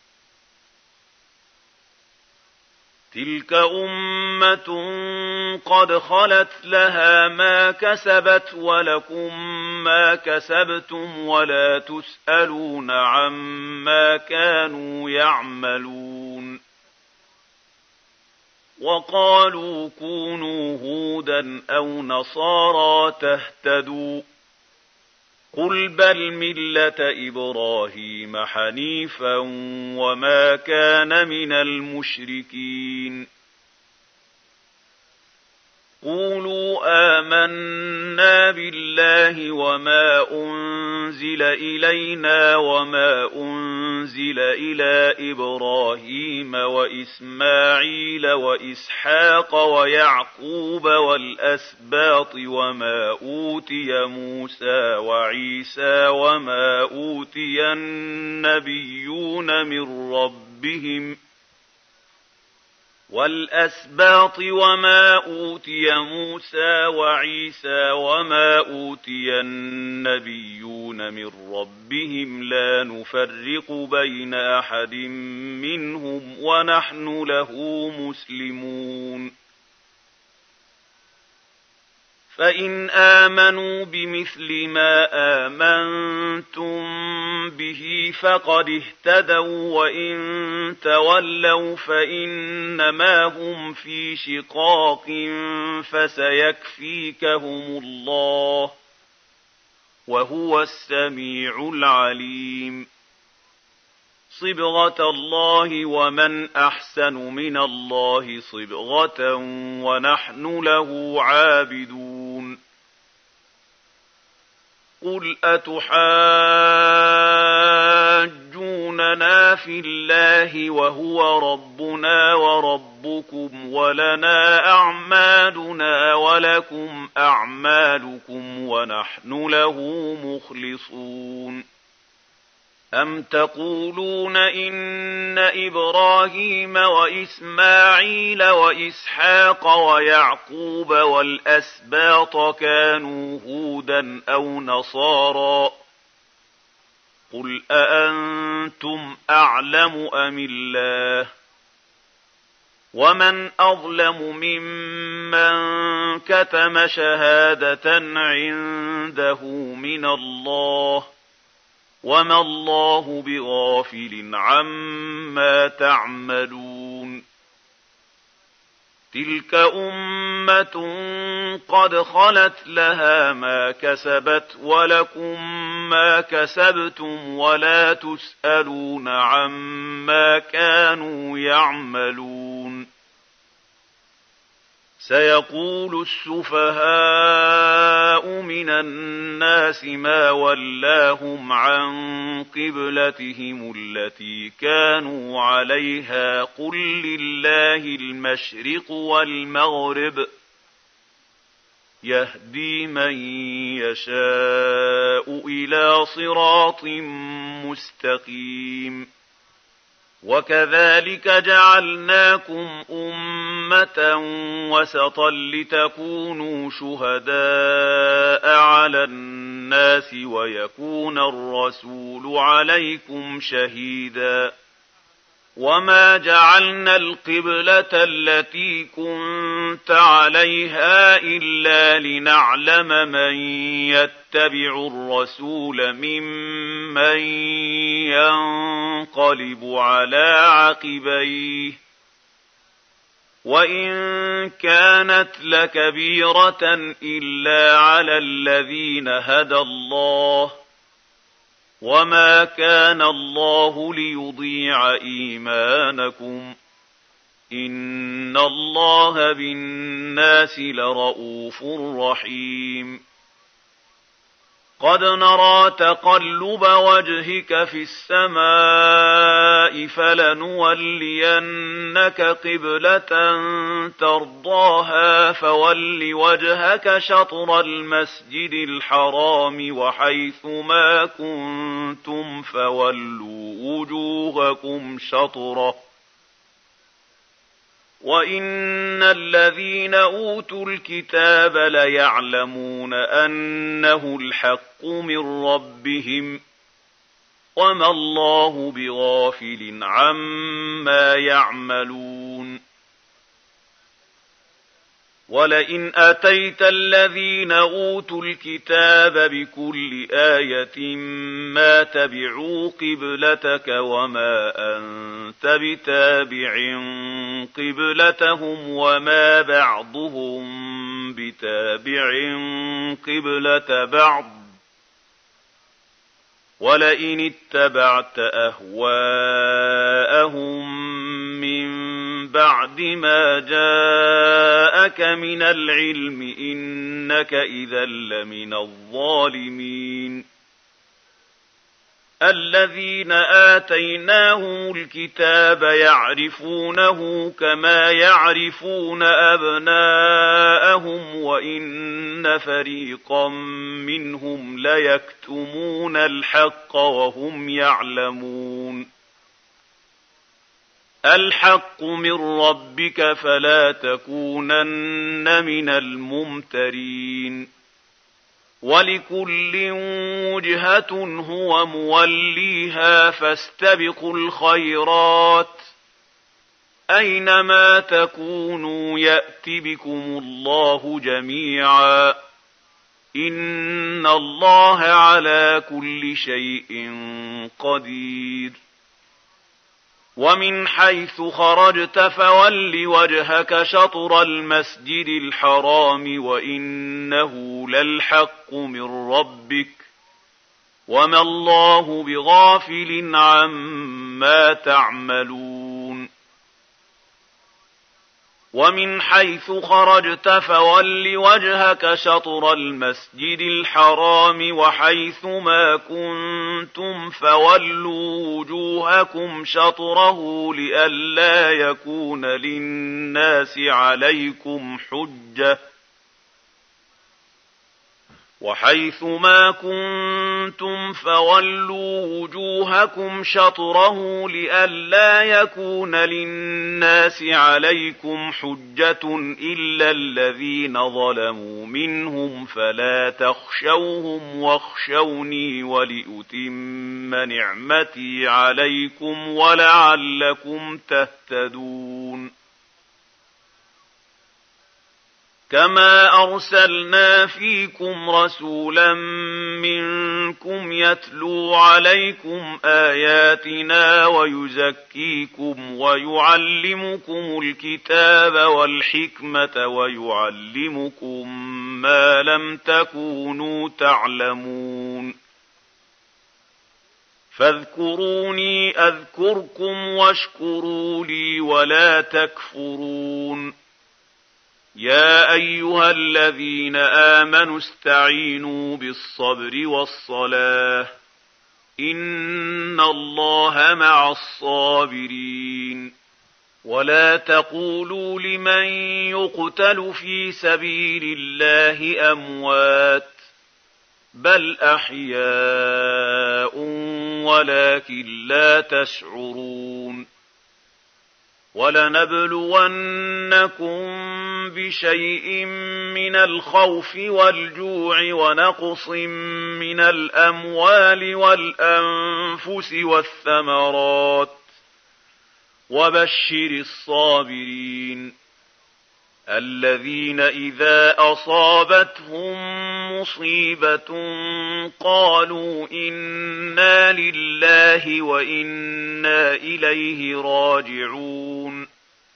تلك أمة قد خلت لها ما كسبت ولكم ما كسبتم ولا تسألون عما كانوا يعملون وقالوا كونوا هودا أو نصارى تهتدوا قل بل ملة إبراهيم حنيفا وما كان من المشركين قولوا آمنا بالله وما أنزل إلينا وما أنزل إلى إبراهيم وإسماعيل وإسحاق ويعقوب والأسباط وما أوتي موسى وعيسى وما أوتي النبيون من ربهم والأسباط وما أوتي موسى وعيسى وما أوتي النبيون من ربهم لا نفرق بين أحد منهم ونحن له مسلمون فإن آمنوا بمثل ما آمنتم به فقد اهتدوا وإن تولوا فإنما هم في شقاق فسيكفيكهم الله وهو السميع العليم صبغة الله ومن أحسن من الله صبغة ونحن له عابدون قل أتحاجوننا في الله وهو ربنا وربكم ولنا أعمالنا ولكم أعمالكم ونحن له مخلصون أم تقولون إن إبراهيم وإسماعيل وإسحاق ويعقوب والأسباط كانوا هودا أو نصارى قل أأنتم أعلم أم الله ومن أظلم ممن كتم شهادة عنده من الله وما الله بغافل عما تعملون تلك أمة قد خلت لها ما كسبت ولكم ما كسبتم ولا تسألون عما كانوا يعملون سيقول السفهاء من الناس ما ولاهم عن قبلتهم التي كانوا عليها قل لله المشرق والمغرب يهدي من يشاء إلى صراط مستقيم وكذلك جعلناكم أمة وسطا لتكونوا شهداء على الناس ويكون الرسول عليكم شهيدا وما جعلنا القبلة التي كنت عليها إلا لنعلم من يتبع الرسول ممن ينقلب على عقبيه وإن كانت لكبيرة إلا على الذين هدى الله وما كان الله ليضيع إيمانكم إن الله بالناس لرءوف رحيم قد نرى تقلب وجهك في السماء فلنولينك قبلة ترضاها فول وجهك شطر المسجد الحرام وحيث ما كنتم فولوا وجوهكم شطره وإن الذين أوتوا الكتاب ليعلمون أنه الحق من ربهم وما الله بغافل عما يعملون ولئن أتيت الذين أوتوا الكتاب بكل آية ما تبعوا قبلتك وما أنت بتابع قبلتهم وما بعضهم بتابع قبلة بعض ولئن اتبعت أهواءهم من بعد ما جاءك من العلم إنك إذا لمن الظالمين الذين آتيناهم الكتاب يعرفونه كما يعرفون أبناءهم وإن فريقا منهم ليكتمون الحق وهم يعلمون الحق من ربك فلا تكونن من الممترين ولكل وجهة هو موليها فاستبقوا الخيرات أينما تكونوا يأت بكم الله جميعا إن الله على كل شيء قدير ومن حيث خرجت فول وجهك شطر المسجد الحرام وإنه للحق من ربك وما الله بغافل عما تعملون ومن حيث خرجت فول وجهك شطر المسجد الحرام وحيث ما كنتم فولوا وجوهكم شطره لئلا يكون للناس عليكم حجة وحيث ما كنتم فولوا وجوهكم شطره لئلا يكون للناس عليكم حجة إلا الذين ظلموا منهم فلا تخشوهم واخشوني ولأتم نعمتي عليكم ولعلكم تهتدون كما أرسلنا فيكم رسولا منكم يتلو عليكم آياتنا ويزكيكم ويعلمكم الكتاب والحكمة ويعلمكم ما لم تكونوا تعلمون فاذكروني أذكركم واشكروا لي ولا تكفرون يا أيها الذين آمنوا استعينوا بالصبر والصلاة إن الله مع الصابرين ولا تقولوا لمن يقتل في سبيل الله أموات بل أحياء ولكن لا تشعرون ولنبلونكم بشيء من الخوف والجوع ونقص من الأموال والأنفس والثمرات وبشر الصابرين الذين إذا أصابتهم مصيبة قالوا إنا لله وإنا إليه راجعون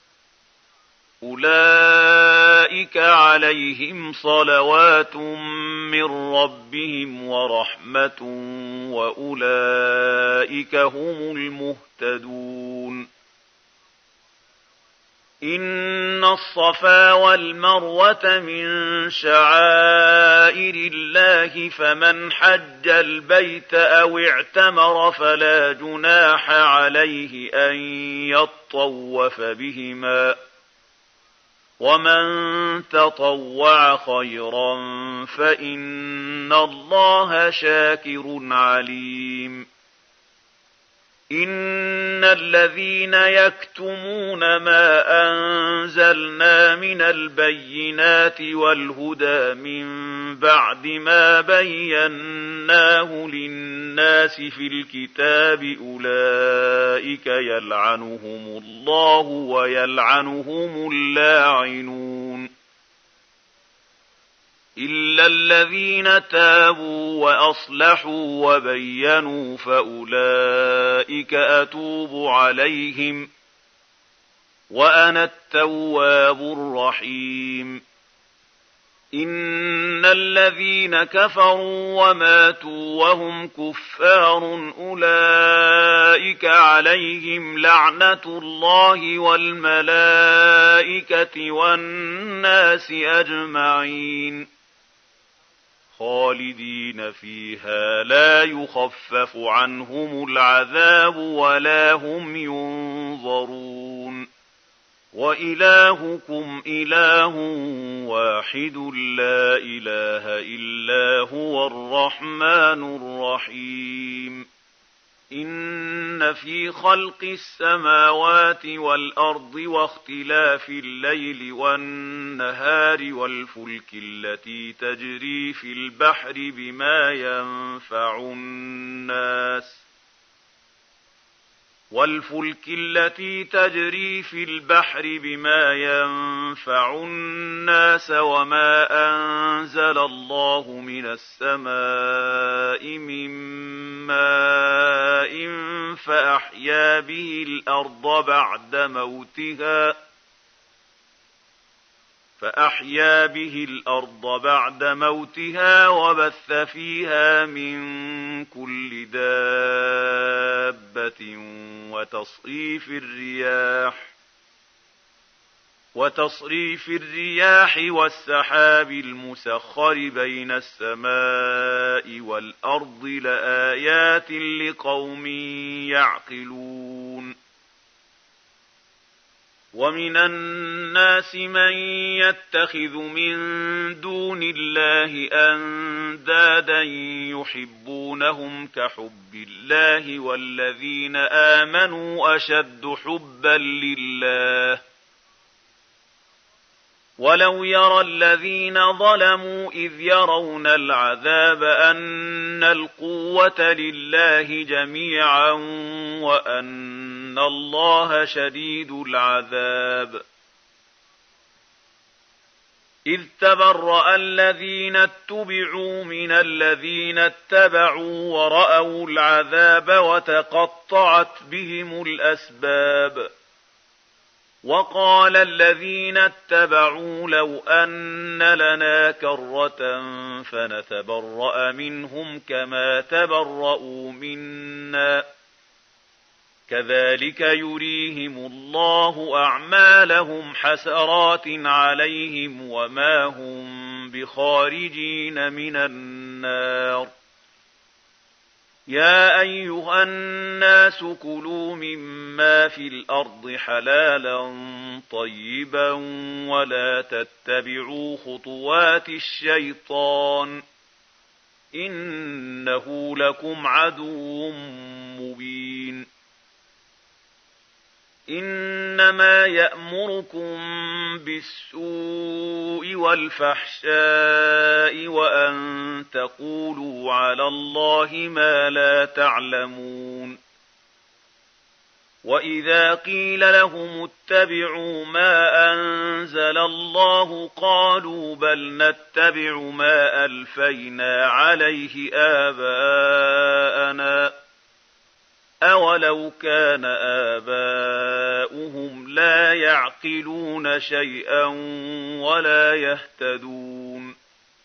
أولئك عليهم صلوات من ربهم ورحمة وأولئك هم المهتدون إن الصفا والمروة من شعائر الله فمن حج البيت أو اعتمر فلا جناح عليه أن يطوف بهما ومن تطوع خيرا فإن الله شاكر عليم إن الذين يكتمون ما أنزلنا من البينات والهدى من بعد ما بيناه للناس في الكتاب أولئك يلعنهم الله ويلعنهم اللاعنون إلا الذين تابوا وأصلحوا وبينوا فأولئك أتوب عليهم وأنا التواب الرحيم إن الذين كفروا وماتوا وهم كفار أولئك عليهم لعنة الله والملائكة والناس أجمعين خالدين فيها لا يخفف عنهم العذاب ولا هم ينظرون وإلهكم إله واحد لا إله إلا هو الرحمن الرحيم إن في خلق السماوات والأرض واختلاف الليل والنهار والفلك التي تجري في البحر بما ينفع الناس وما أنزل الله من السماء من ماء فأحيا به الأرض بعد موتها وبث فيها من كل دابة وتصريف الرياح والسحاب المسخر بين السماء والأرض لآيات لقوم يعقلون ومن الناس من يتخذ من دون الله أندادا يحبونهم كحب الله والذين آمنوا أشد حبا لله ولو يرى الذين ظلموا إذ يرون العذاب أن القوة لله جميعا وأن الله شديد العذاب إذ تبرأ الذين اتبعوا من الذين اتبعوا ورأوا العذاب وتقطعت بهم الأسباب وقال الذين اتبعوا لو أن لنا كرة فنتبرأ منهم كما تبرأوا منا كذلك يريهم الله أعمالهم حسرات عليهم وما هم بخارجين من النار يا أيها الناس كلوا مما في الأرض حلالا طيبا ولا تتبعوا خطوات الشيطان إنه لكم عدو مبين إنما يأمركم بالسوء والفحشاء وأن تقولوا على الله ما لا تعلمون وإذا قيل لهم اتبعوا ما أنزل الله قالوا بل نتبع ما ألفينا عليه آباءنا أولو كان آباؤهم لا يعقلون شيئا ولا يهتدون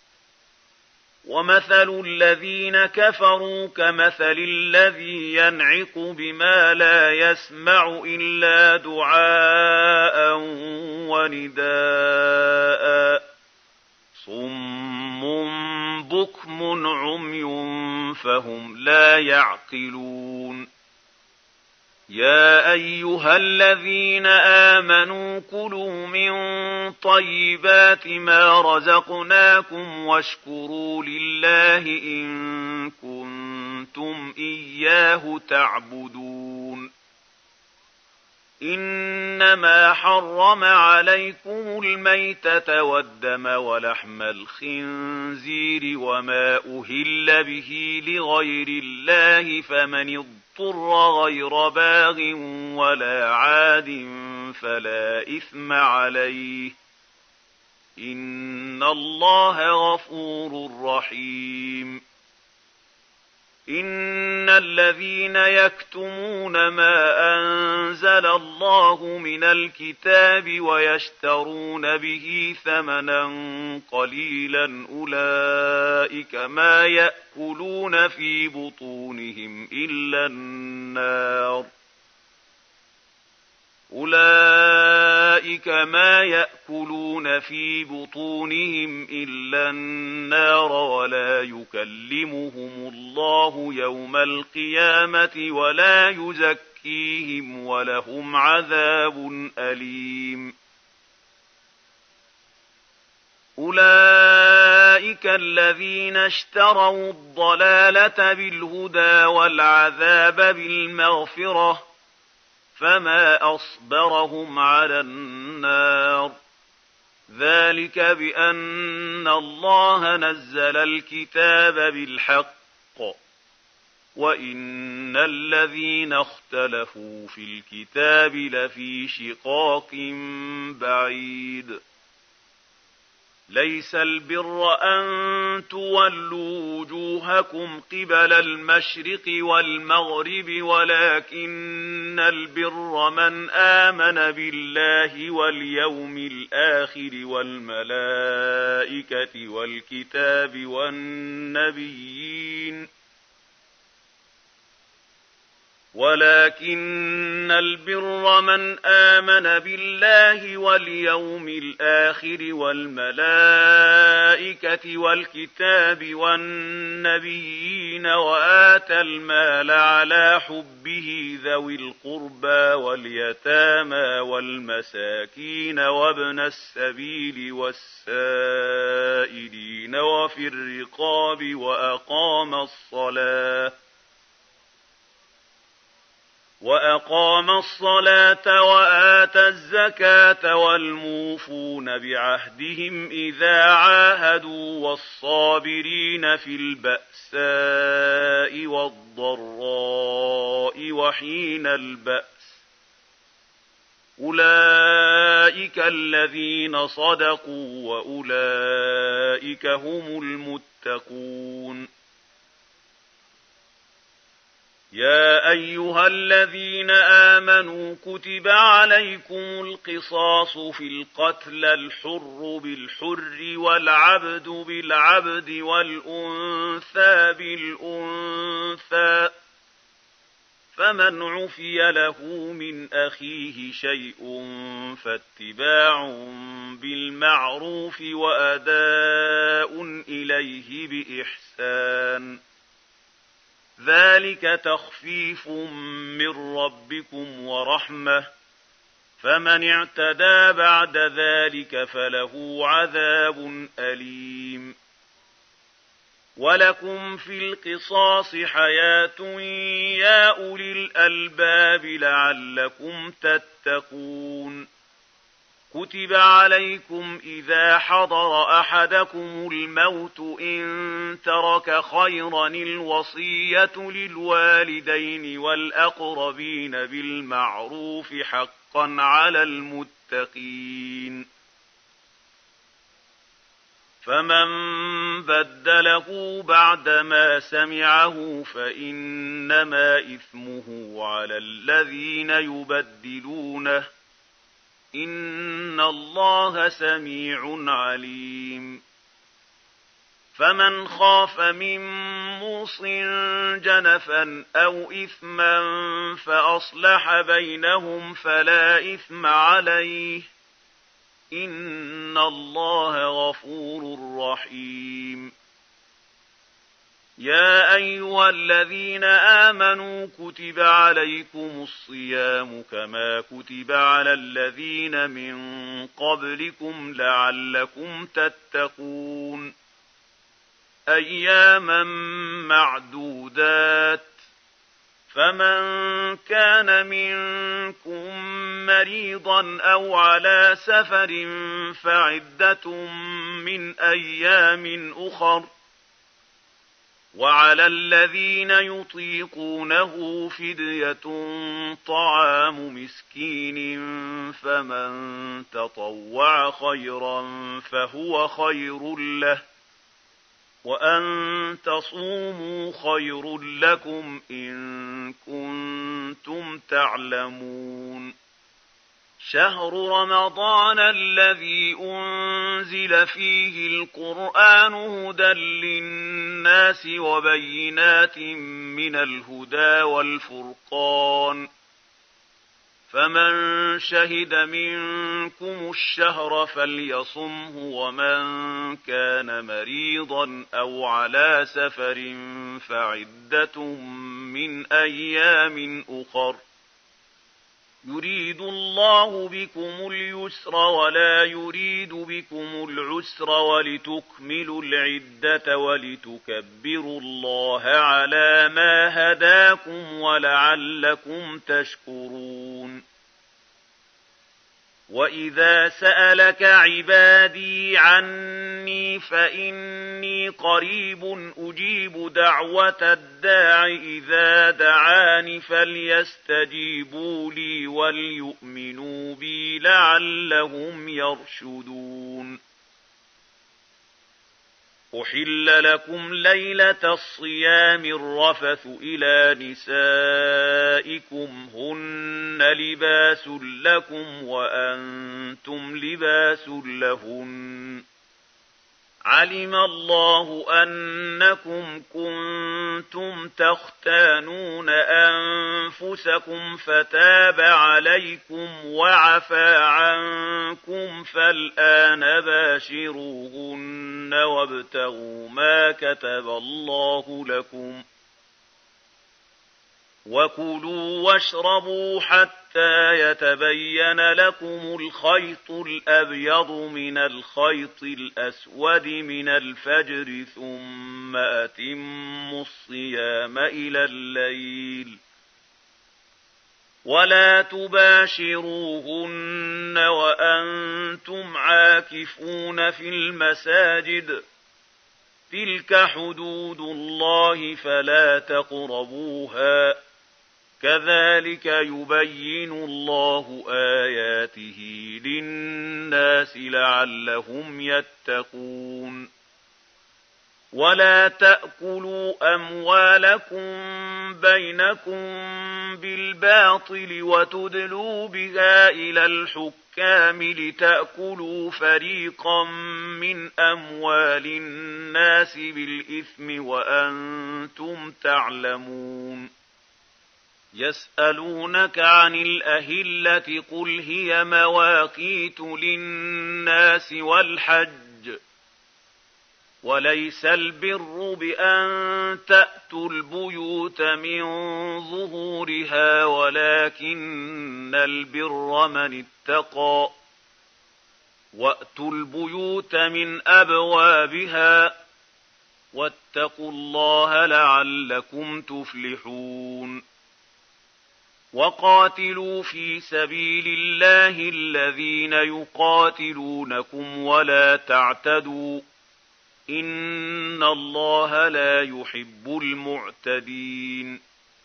ومثل الذين كفروا كمثل الذي ينعق بما لا يسمع إلا دعاء ونداء صم بكم عمي فهم لا يعقلون يا أيها الذين آمنوا كلوا من طيبات ما رزقناكم واشكروا لله إن كنتم إياه تعبدون إنما حرم عليكم الميتة والدم ولحم الخنزير وما أهل به لغير الله فمن اضطر غير باغ ولا عاد فلا إثم عليه إن الله غفور رحيم إن الذين يكتمون ما أنزل الله من الكتاب ويشترون به ثمنا قليلا أولئك ما يأكلون في بطونهم إلا النار أولئك ما يأكلون في بطونهم إلا النار ولا يكلمهم الله يوم القيامة ولا يزكيهم ولهم عذاب أليم أولئك الذين اشتروا الضلالة بالهدى والعذاب بالمغفرة فما أصبرهم على النار ذلك بأن الله نزل الكتاب بالحق وإن الذين اختلفوا في الكتاب لفي شقاق بعيد ليس البر أن تولوا وجوهكم قبل المشرق والمغرب ولكن البر من آمن بالله واليوم الآخر والملائكة والكتاب والنبيين ولكن البر من آمن بالله واليوم الآخر والملائكة والكتاب والنبيين وآتى المال على حبه ذوي القربى واليتامى والمساكين وابن السبيل والسائلين وفي الرقاب وأقام الصلاة وآتى الزكاة والموفون بعهدهم إذا عاهدوا والصابرين في البأساء والضراء وحين البأس أولئك الذين صدقوا وأولئك هم المتقون. يا أيها الذين آمنوا كتب عليكم القصاص في القتل، الحر بالحر والعبد بالعبد والأنثى بالأنثى، فمن عفي له من أخيه شيء فاتباع بالمعروف وأداء إليه بإحسان، ذلك تخفيف من ربكم ورحمة، فمن اعتدى بعد ذلك فله عذاب أليم. ولكم في القصاص حياة يا أولي الألباب لعلكم تتقون. كتب عليكم إذا حضر أحدكم الموت إن ترك خيرا الوصية للوالدين والأقربين بالمعروف حقا على المتقين، فمن بدله بعدما سمعه فإنما إثمه على الذين يبدلونه، إن الله سميع عليم. فمن خاف من موص جنفا أو إثما فأصلح بينهم فلا إثم عليه، إن الله غفور رحيم. يا أيها الذين آمنوا كتب عليكم الصيام كما كتب على الذين من قبلكم لعلكم تتقون، أياما معدودات، فمن كان منكم مريضا أو على سفر فعدة من أيام أخر، وعلى الذين يطيقونه فدية طعام مسكين، فمن تطوع خيرا فهو خير له، وأن تصوموا خير لكم إن كنتم تعلمون. شهر رمضان الذي أنزل فيه القرآن هدى للناس وبينات من الهدى والفرقان، فمن شهد منكم الشهر فليصمه، ومن كان مريضا أو على سفر فعدة من أيام أخر، يريد الله بكم اليسر ولا يريد بكم العسر ولتكملوا العدة ولتكبروا الله على ما هداكم ولعلكم تشكرون. وإذا سألك عبادي عني فإني قريب أجيب دعوة الداع إذا دعاني فليستجيبوا لي وليؤمنوا بي لعلهم يرشدون. أحل لكم ليلة الصيام الرفث إلى نسائكم هن لباس لكم وأنتم لباس لهن، علم الله أنكم كنتم تختانون أنفسكم فتاب عليكم وعفى عنكم، فالآن باشروهن وابتغوا ما كتب الله لكم، وكلوا واشربوا حتى يتبين لكم الخيط الأبيض من الخيط الأسود من الفجر، ثم أتموا الصيام إلى الليل، ولا تباشروهن وأنتم عاكفون في المساجد، تلك حدود الله فلا تقربوها، كذلك يبين الله آياته للناس لعلهم يتقون ولا تأكلوا أموالكم بينكم بالباطل وتدلوا بها إلى الحكام لتأكلوا فريقا من أموال الناس بالإثم وأنتم تعلمون يسألونك عن الأهلة قل هي مواقيت للناس والحج وليس البر بأن تأتوا البيوت من ظهورها ولكن البر من اتقى وأتوا البيوت من أبوابها واتقوا الله لعلكم تفلحون وقاتلوا في سبيل الله الذين يقاتلونكم ولا تعتدوا إن الله لا يحب المعتدين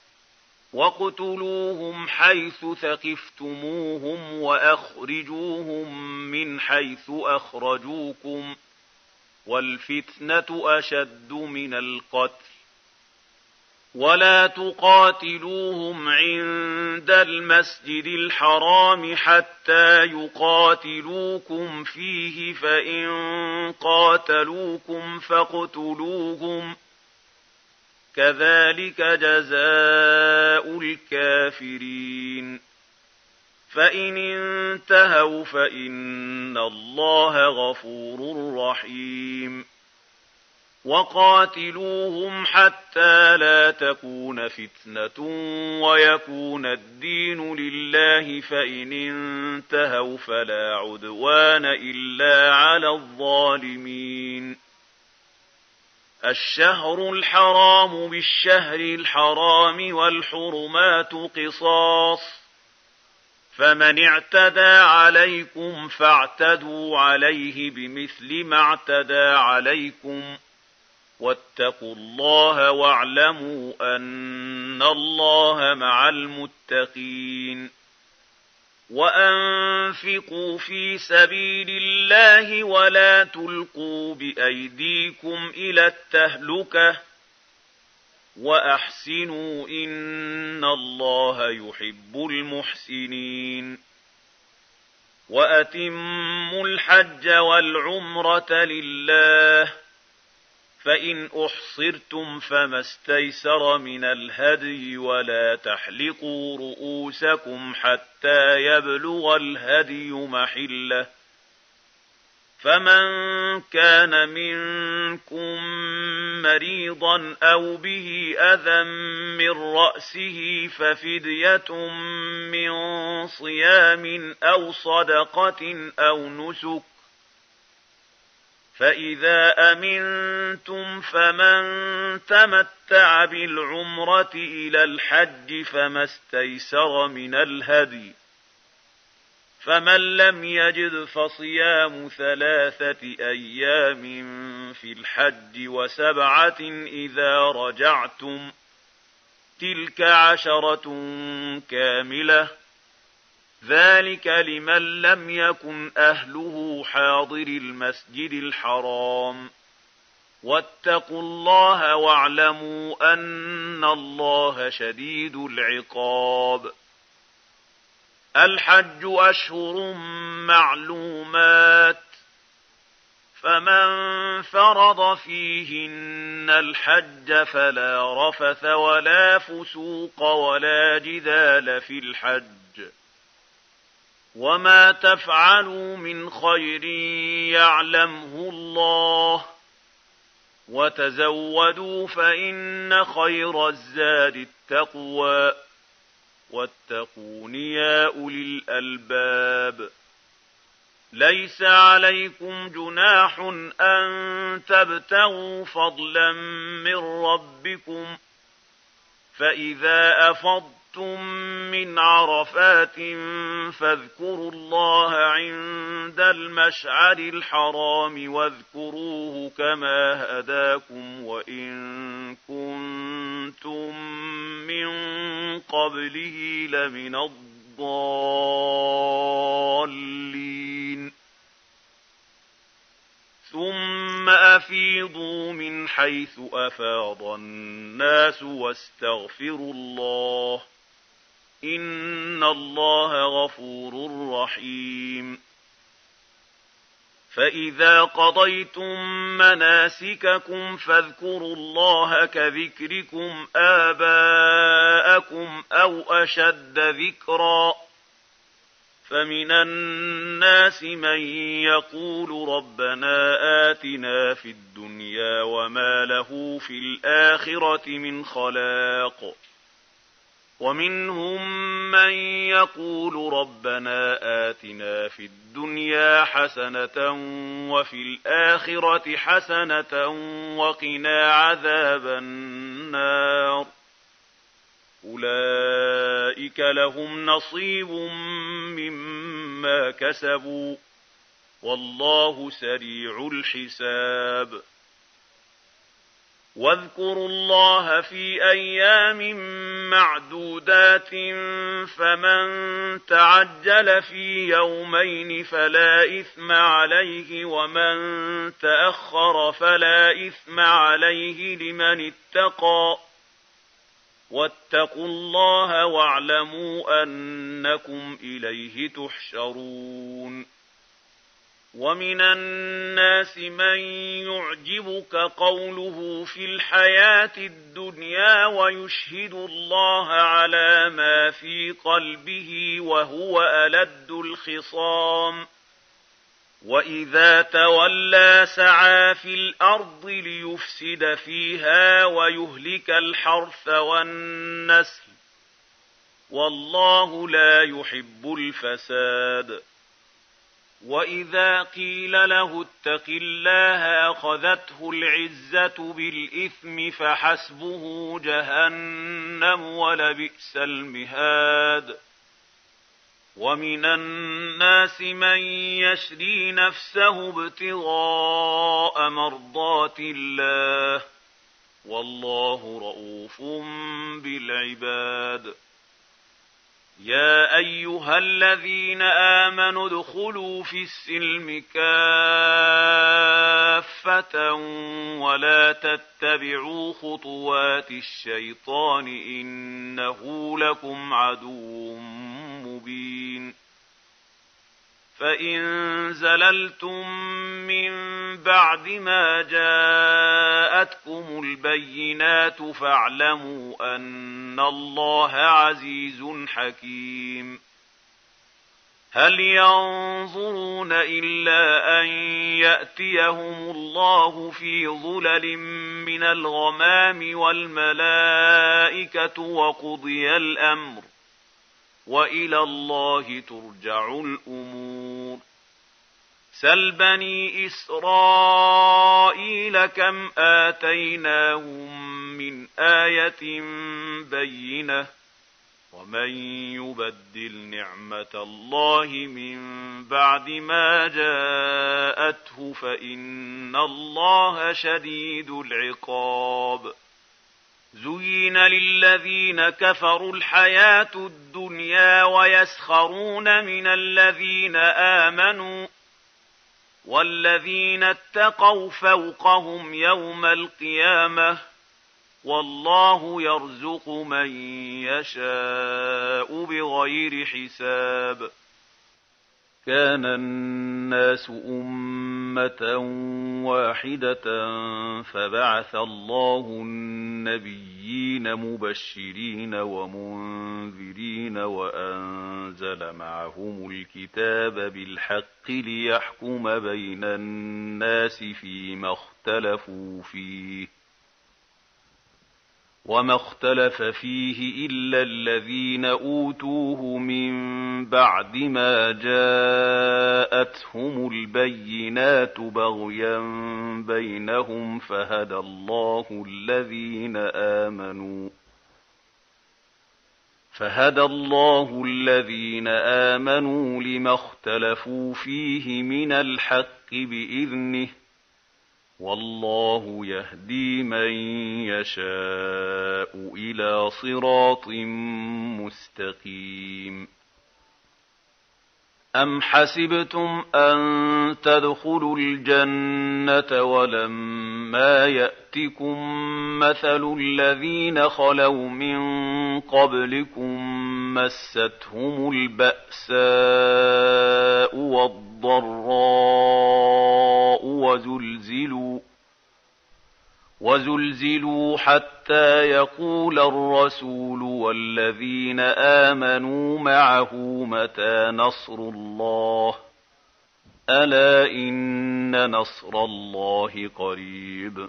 واقتلوهم حيث ثقفتموهم وأخرجوهم من حيث أخرجوكم والفتنة أشد من القتل ولا تقاتلوهم عند المسجد الحرام حتى يقاتلوكم فيه فإن قاتلوكم فاقتلوهم كذلك جزاء الكافرين فإن انتهوا فإن الله غفور رحيم وقاتلوهم حتى لا تكون فتنة ويكون الدين لله فإن انتهوا فلا عدوان إلا على الظالمين الشهر الحرام بالشهر الحرام والحرمات قصاص فمن اعتدى عليكم فاعتدوا عليه بمثل ما اعتدى عليكم واتقوا الله واعلموا أن الله مع المتقين وأنفقوا في سبيل الله ولا تلقوا بأيديكم إلى التهلكة وأحسنوا إن الله يحب المحسنين وأتموا الحج والعمرة لله فإن أحصرتم فما استيسر من الهدي ولا تحلقوا رؤوسكم حتى يبلغ الهدي محله فمن كان منكم مريضا أو به أذى من رأسه ففدية من صيام أو صدقة أو نسك فإذا أمنتم فمن تمتع بالعمرة إلى الحج فما استيسر من الهدي فمن لم يجد فصيام 3 أيام في الحج و7 إذا رجعتم تلك 10 كاملة ذلك لمن لم يكن أهله حاضر المسجد الحرام واتقوا الله واعلموا أن الله شديد العقاب الحج أشهر معلومات فمن فرض فيهن الحج فلا رفث ولا فسوق ولا جدال في الحج وما تفعلوا من خير يعلمه الله وتزودوا فإن خير الزاد التقوى واتقون يا أولي الألباب ليس عليكم جناح أن تبتغوا فضلا من ربكم فإذا أفضتم أفضتم من عرفات فاذكروا الله عند المشعر الحرام واذكروه كما هداكم وإن كنتم من قبله لمن الضالين ثم أفيضوا من حيث أفاض الناس واستغفروا الله إن الله غفور رحيم فإذا قضيتم مناسككم فاذكروا الله كذكركم آباءكم أو أشد ذكرا فمن الناس من يقول ربنا آتنا في الدنيا وما له في الآخرة من خلاق ومنهم من يقول ربنا آتنا في الدنيا حسنة وفي الآخرة حسنة وقنا عذاب النار أولئك لهم نصيب مما كسبوا والله سريع الحساب واذكروا الله في أيام معدودات فمن تعجل في يومين فلا إثم عليه ومن تأخر فلا إثم عليه لمن اتقى واتقوا الله واعلموا أنكم إليه تحشرون ومن الناس من يعجبك قوله في الحياة الدنيا ويشهد الله على ما في قلبه وهو ألد الخصام وإذا تولى سعى في الأرض ليفسد فيها ويهلك الحرث والنسل والله لا يحب الفساد وإذا قيل له اتق الله أخذته العزة بالإثم فحسبه جهنم ولبئس المهاد ومن الناس من يشري نفسه ابتغاء مرضات الله والله رؤوف بالعباد يا أيها الذين آمنوا ادخلوا في السلم كافة ولا تتبعوا خطوات الشيطان إنه لكم عدو مبين فإن زللتم من بعد ما جاءتكم البينات فاعلموا أن الله عزيز حكيم هل ينظرون إلا أن يأتيهم الله في ظلل من الغمام والملائكة وقضي الأمر وإلى الله ترجع الأمور سل بني إسرائيل كم آتيناهم من آية بينة ومن يبدل نعمة الله من بعد ما جاءته فإن الله شديد العقاب زين للذين كفروا الحياة الدنيا ويسخرون من الذين آمنوا والذين اتقوا فوقهم يوم القيامة والله يرزق من يشاء بغير حساب كان الناس أمة واحدة فبعث الله النبيين مبشرين ومنذرين وأنزل معهم الكتاب بالحق ليحكم بين الناس فيما اختلفوا فيه وما اختلف فيه إلا الذين أوتوه من بعد ما جاءتهم البينات بغيا بينهم فهدى الله الذين آمنوا فهدى الله الذين آمنوا لما اختلفوا فيه من الحق بإذنه والله يهدي من يشاء إلى صراط مستقيم أم حسبتم أن تدخلوا الجنة ولما يأتكم مثل الذين خلوا من قبلكم مستهم البأساء والضراء وزلزلوا حتى يقول الرسول والذين آمنوا معه متى نصر الله ألا إن نصر الله قريب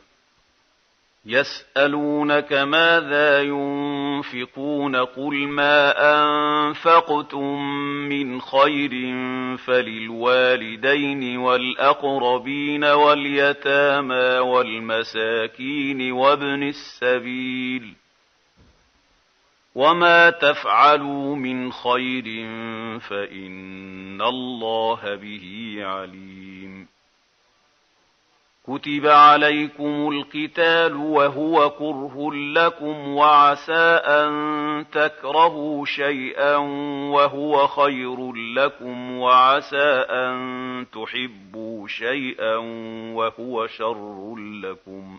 يسألونك ماذا ينفقون قل ما أنفقتم من خير فللوالدين والأقربين واليتامى والمساكين وابن السبيل وما تفعلوا من خير فإن الله به عليم كتب عليكم القتال وهو كره لكم وعسى أن تكرهوا شيئا وهو خير لكم وعسى أن تحبوا شيئا وهو شر لكم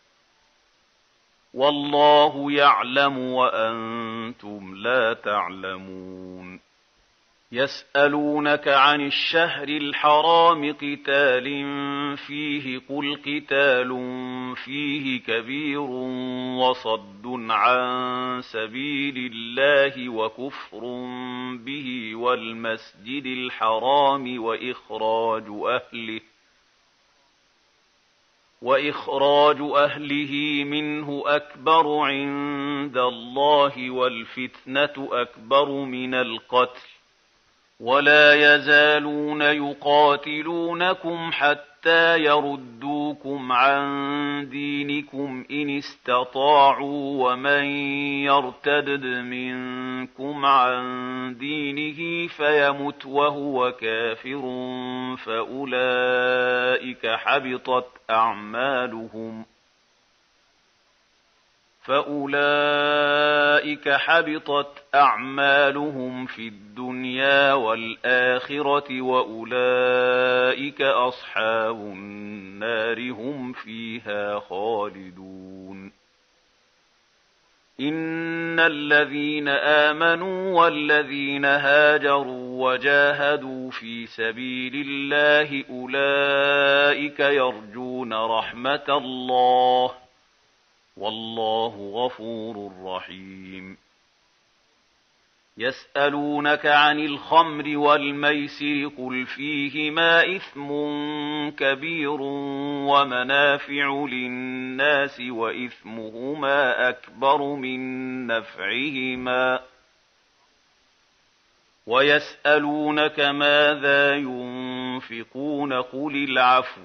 والله يعلم وأنتم لا تعلمون يسألونك عن الشهر الحرام قتال فيه قل قتال فيه كبير وصد عن سبيل الله وكفر به والمسجد الحرام وإخراج أهله منه أكبر عند الله والفتنة أكبر من القتل ولا يزالون يقاتلونكم حتى يردوكم عن دينكم إن استطاعوا ومن يرتد منكم عن دينه فيمت وهو كافر فأولئك حبطت أعمالهم في الدنيا والآخرة وأولئك أصحاب النار هم فيها خالدون إن الذين آمنوا والذين هاجروا وجاهدوا في سبيل الله أولئك يرجون رحمة الله والله غفور رحيم يسألونك عن الخمر والميسر قل فيهما إثم كبير ومنافع للناس وإثمهما أكبر من نفعهما ويسألونك ماذا ينفقون قل العفو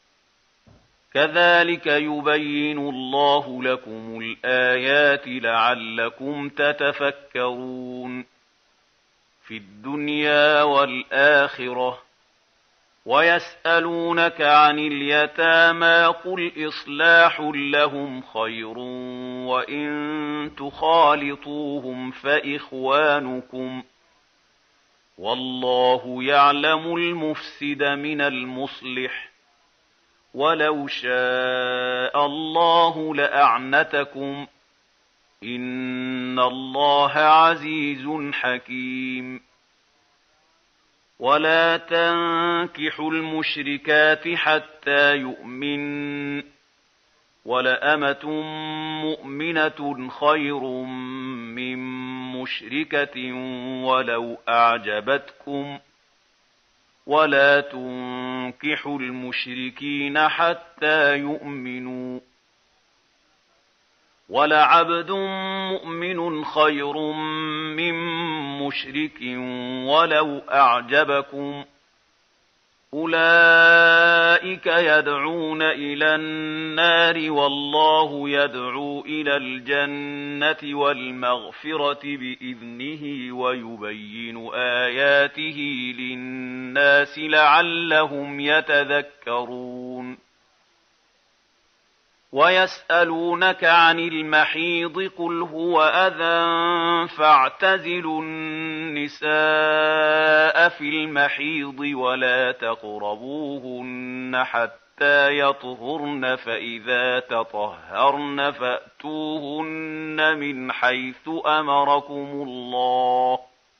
كذلك يبين الله لكم الآيات لعلكم تتفكرون في الدنيا والآخرة ويسألونك عن اليتامى قل إصلاح لهم خير وإن تخالطوهم فإخوانكم والله يعلم المفسد من المصلح ولو شاء الله لأعنتكم إن الله عزيز حكيم ولا تنكحوا المشركات حتى يؤمن ولأمة مؤمنة خير من مشركة ولو أعجبتكم ولا تنكحوا المشركين حتى يؤمنوا ولعبد مؤمن خير من مشرك ولو أعجبكم أولئك يدعون إلى النار والله يدعو إلى الجنة والمغفرة بإذنه ويبين آياته للناس لعلهم يتذكرون ويسألونك عن المحيض قل هو أذى فاعتزلوا النساء في المحيض ولا تقربوهن حتى يطهرن فإذا تطهرن فأتوهن من حيث أمركم الله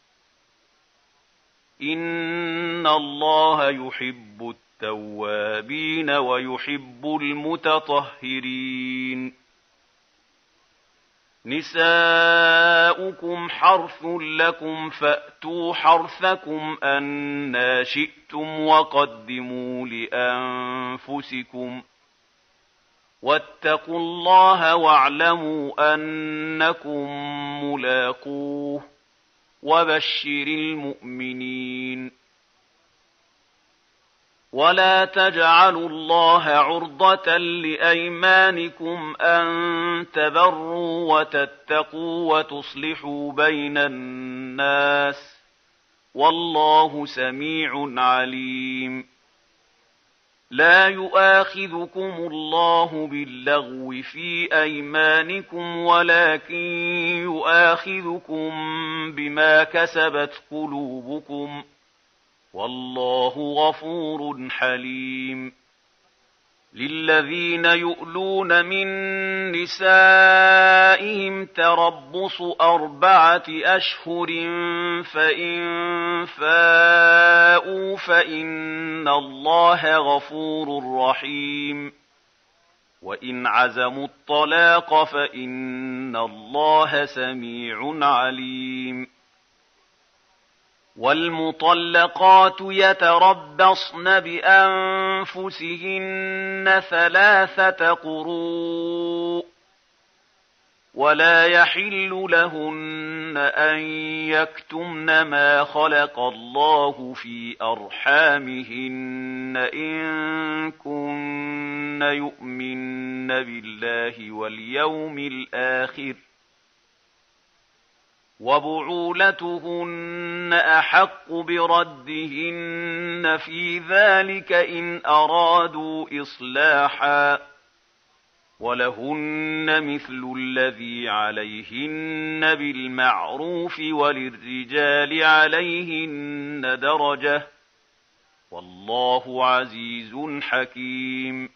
إن الله يحب التوابين ويحب المتطهرين نساؤكم حرث لكم فأتوا حرثكم أنى شئتم وقدموا لأنفسكم واتقوا الله واعلموا أنكم ملاقوه وبشر المؤمنين ولا تجعلوا الله عرضة لأيمانكم أن تبروا وتتقوا وتصلحوا بين الناس والله سميع عليم لا يؤاخذكم الله باللغو في أيمانكم ولكن يؤاخذكم بما كسبت قلوبكم والله غفور حليم للذين يؤلون من نسائهم تربص 4 أشهر فإن فاءوا فإن الله غفور رحيم وإن عزموا الطلاق فإن الله سميع عليم والمطلقات يتربصن بأنفسهن 3 قروء ولا يحل لهن أن يكتمن ما خلق الله في أرحامهن إن كن يؤمن بالله واليوم الآخر وبعولتهن أحق بردهن في ذلك إن أرادوا إصلاحا ولهن مثل الذي عليهن بالمعروف وللرجال عليهن درجة والله عزيز حكيم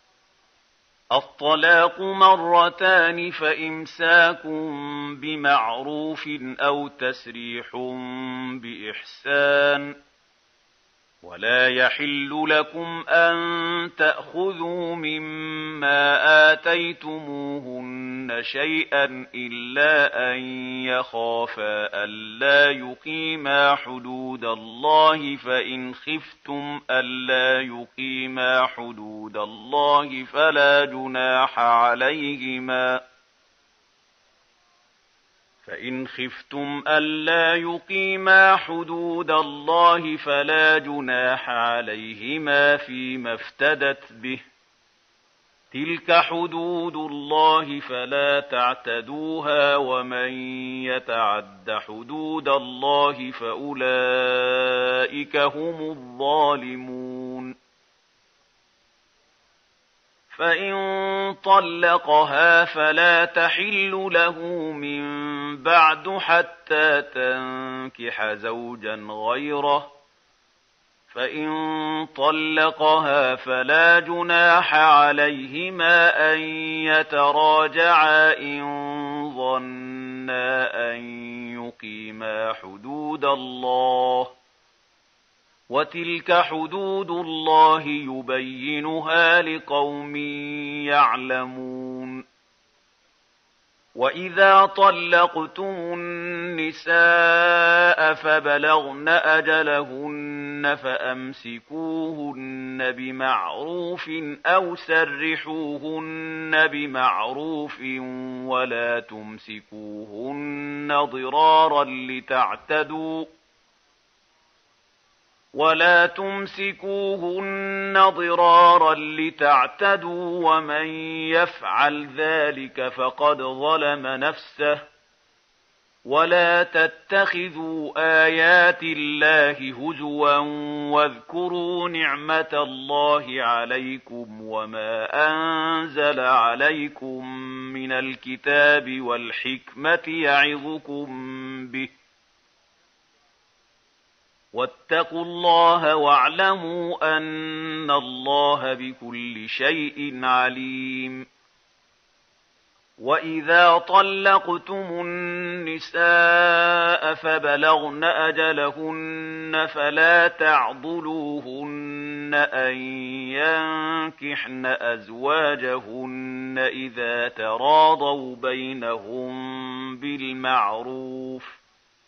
الطلاق 2 فإمساك بمعروف أو تسريح بإحسان ولا يحل لكم أن تأخذوا مما آتيتموهن شيئا إلا أن يخافا ألا يقيما حدود الله فإن خفتم ألا يقيما حدود الله فلا جناح عليهما فإن خفتم ألا يقيما حدود الله فلا جناح عليهما فيما افتدت به تلك حدود الله فلا تعتدوها ومن يتعد حدود الله فأولئك هم الظالمون فإن طلقها فلا تحل له من بعد حتى تنكح زوجا غيره فإن طلقها فلا جناح عليهما أن يتراجعا إن ظنا أن يقيما حدود الله وتلك حدود الله يبينها لقوم يعلمون وإذا طلقتم النساء فبلغن أجلهن فأمسكوهن بمعروف أو سرحوهن بمعروف ولا تمسكوهن ضرارا لتعتدوا ولا تمسكوهن ضرارا لتعتدوا ومن يفعل ذلك فقد ظلم نفسه ولا تتخذوا آيات الله هزوا واذكروا نعمة الله عليكم وما أنزل عليكم من الكتاب والحكمة يعظكم به واتقوا الله واعلموا أن الله بكل شيء عليم وإذا طلقتم النساء فبلغن أجلهن فلا تعضلوهن أن ينكحن أزواجهن إذا تراضوا بينهم بالمعروف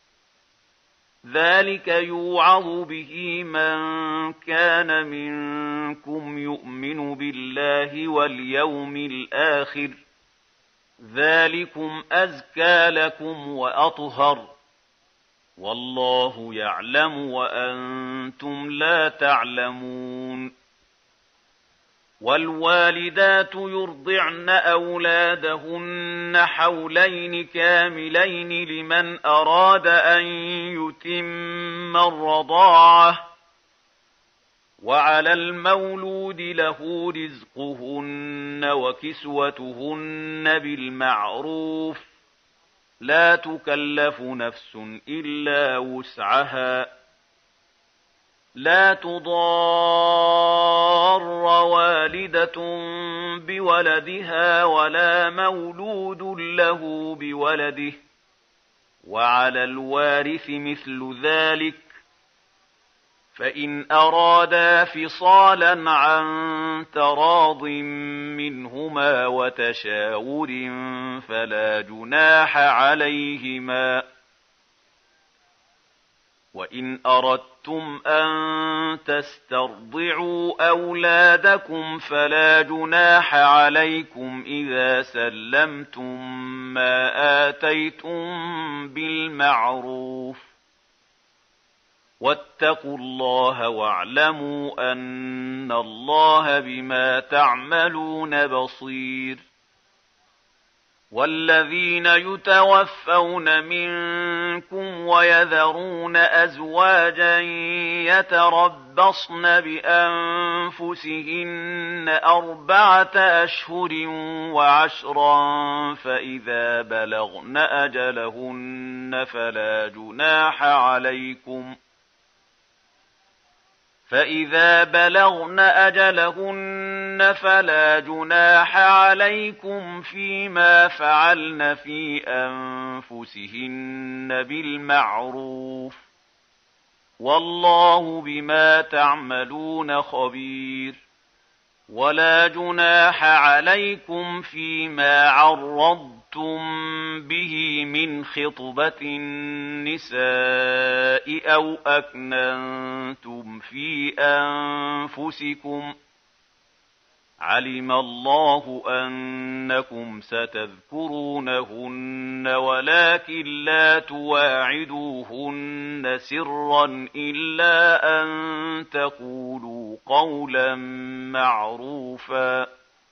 ذلك يوعظ به من كان منكم يؤمن بالله واليوم الآخر ذلكم أزكى لكم وأطهر والله يعلم وأنتم لا تعلمون والوالدات يرضعن أولادهن حولين كاملين لمن أراد أن يتم الرضاعة وعلى المولود له رزقهن وكسوتهن بالمعروف لا تكلف نفس إلا وسعها لا تضار والدة بولدها ولا مولود له بولده وعلى الوارث مثل ذلك فإن أرادا فصالا عن تراض منهما وتشاور فلا جناح عليهما وإن أردتم أن تسترضعوا أولادكم فلا جناح عليكم إذا سلمتم ما آتيتم بالمعروف واتقوا الله واعلموا أن الله بما تعملون بصير والذين يتوفون منكم ويذرون أزواجا يتربصن بأنفسهن 4 أشهر و10 فإذا بلغن أجلهن فلا جناح عليكم فيما فعلن في أنفسهن بالمعروف والله بما تعملون خبير ولا جناح عليكم فيما عرضتم به من خطبة النساء أو أكننتم في أنفسكم علم الله أنكم ستذكرونهن ولكن لا تواعدوهن سرا إلا أن تقولوا قولا معروفا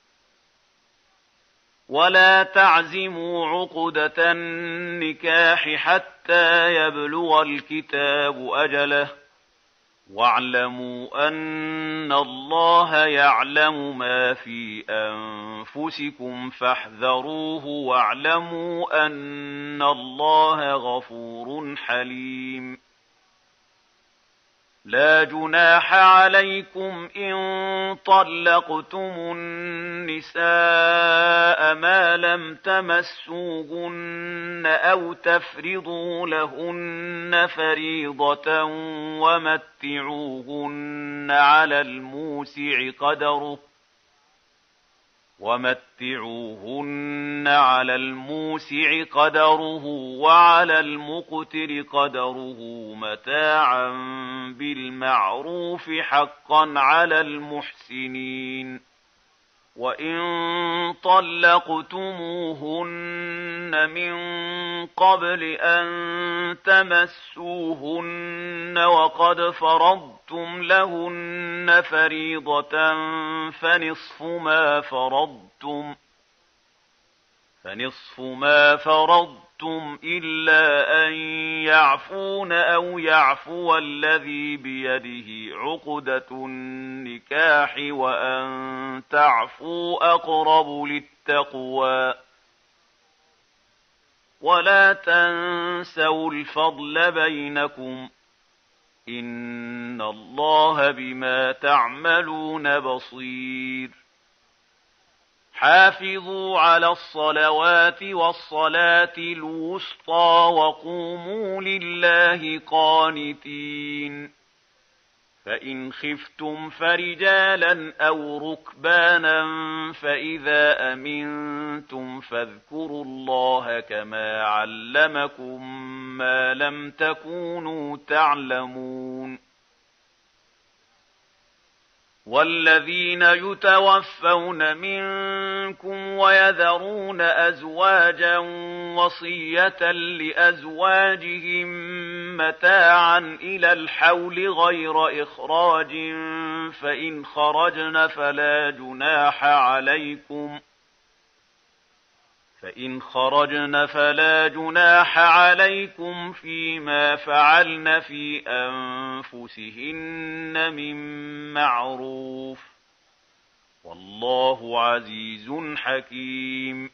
ولا تعزموا عقدة النكاح حتى يبلغ الكتاب أجله واعلموا أن الله يعلم ما في أنفسكم فاحذروه واعلموا أن الله غفور حليم لا جناح عليكم إن طلقتم النساء ما لم تمسوهن أو تفرضوا لهن فريضة ومتعوهن على الموسع قدره وعلى المقتر قدره متاعا بالمعروف حقا على المحسنين وإن طلقتموهن من قبل أن تمسوهن وقد فرضتم لهن فريضة فنصف ما فرضتم إلا أن يعفون أو يعفو الذي بيده عقدة النكاح وأن تعفوا أقرب للتقوى ولا تنسوا الفضل بينكم إن الله بما تعملون بصير حافظوا على الصلوات والصلاة الوسطى وقوموا لله قانتين فإن خفتم فرجالا أو ركبانا فإذا أمنتم فاذكروا الله كما علمكم ما لم تكونوا تعلمون والذين يتوفون منكم ويذرون أزواجا وصية لأزواجهم متاعا إلى الحول غير إخراج فإن خرجن فلا جناح عليكم فيما فعلن في أنفسهن من معروف والله عزيز حكيم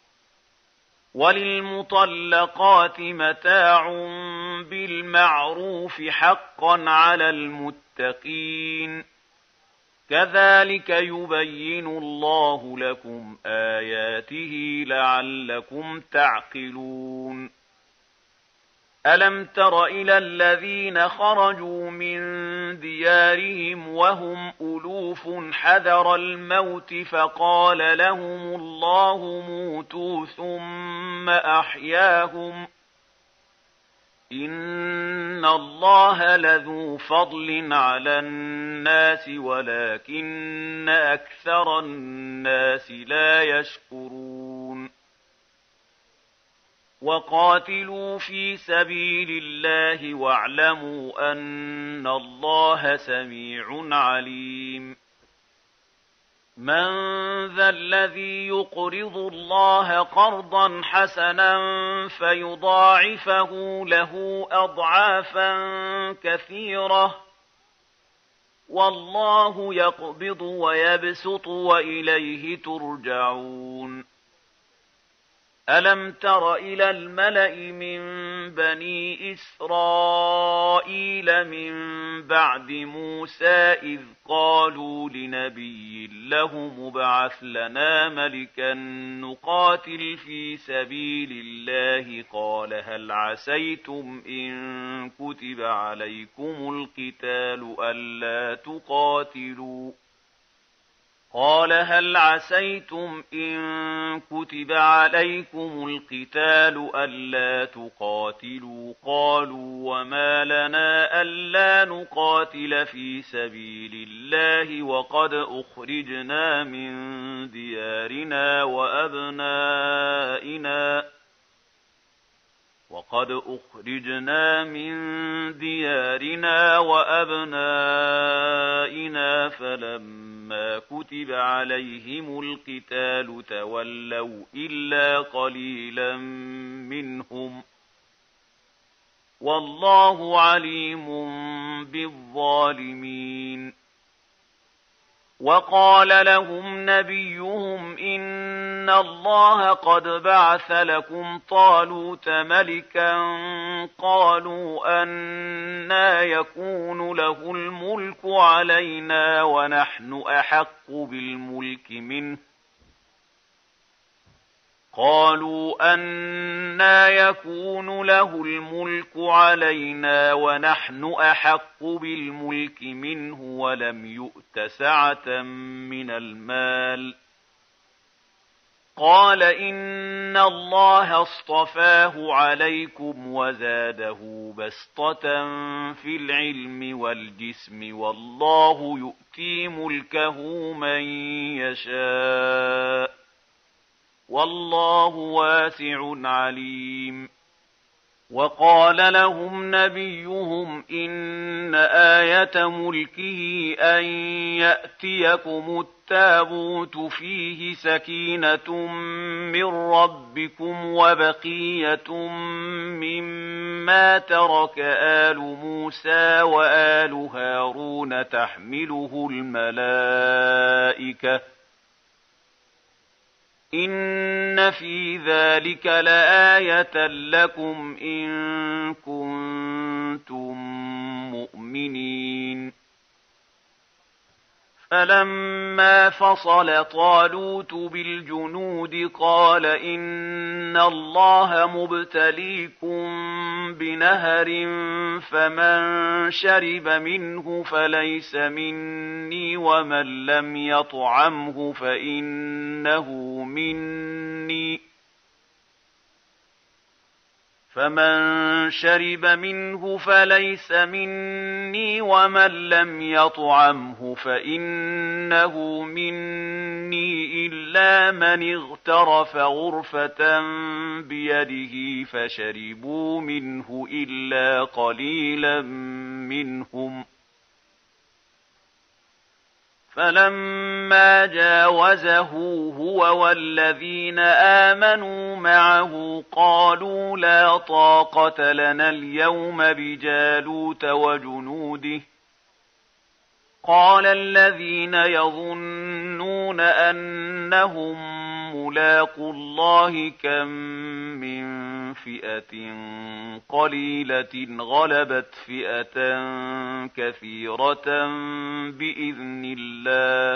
وللمطلقات متاع بالمعروف حقا على المتقين كذلك يبين الله لكم آياته لعلكم تعقلون ألم تر إلى الذين خرجوا من ديارهم وهم ألوف حذر الموت فقال لهم الله موتوا ثم أحياهم إن الله لذو فضل على الناس ولكن أكثر الناس لا يشكرون وقاتلوا في سبيل الله واعلموا أن الله سميع عليم من ذا الذي يقرض الله قرضا حسنا فيضاعفه له أضعافا كثيرة والله يقبض ويبسط وإليه ترجعون ألم تر إلى الملأ من بني إسرائيل من بعد موسى إذ قالوا لنبي له مبعث لنا ملكا نقاتل في سبيل الله قال هل عسيتم إن كتب عليكم القتال ألا تقاتلوا قالوا وما لنا ألا نقاتل في سبيل الله وقد أخرجنا من ديارنا وأبنائنا فلما كتب عليهم القتال تولوا إلا قليلا منهم والله عليم بالظالمين وقال لهم نبيهم إن الله قد بعث لكم طالوت ملكا قالوا أنى يكون له الملك علينا ونحن أحق بالملك منه ولم يؤت سعة من المال قال إن الله اصطفاه عليكم وزاده بسطة في العلم والجسم والله يؤتي ملكه من يشاء والله واسع عليم. وقال لهم نبيهم إن آية ملكه أن يأتيكم التابوت فيه سكينة من ربكم وبقية مما ترك آل موسى وآل هارون تحمله الملائكة إن في ذلك لآية لكم إن كنتم مؤمنين. فلما فصل طالوت بالجنود قال إن الله مبتليكم بنهر فمن شرب منه فليس مني ومن لم يطعمه فإنه مني فمن شرب منه فليس مني ومن لم يطعمه فإنه مني إلا من اغترف غرفة بيده فشربوا منه إلا قليلا منهم. فلما جاوزه هو والذين آمنوا معه قالوا لا طاقة لنا اليوم بجالوت وجنوده. قال الذين يظنون أنهم ملاقو الله كم من فئة قليلة غلبت فئة كثيرة بإذن الله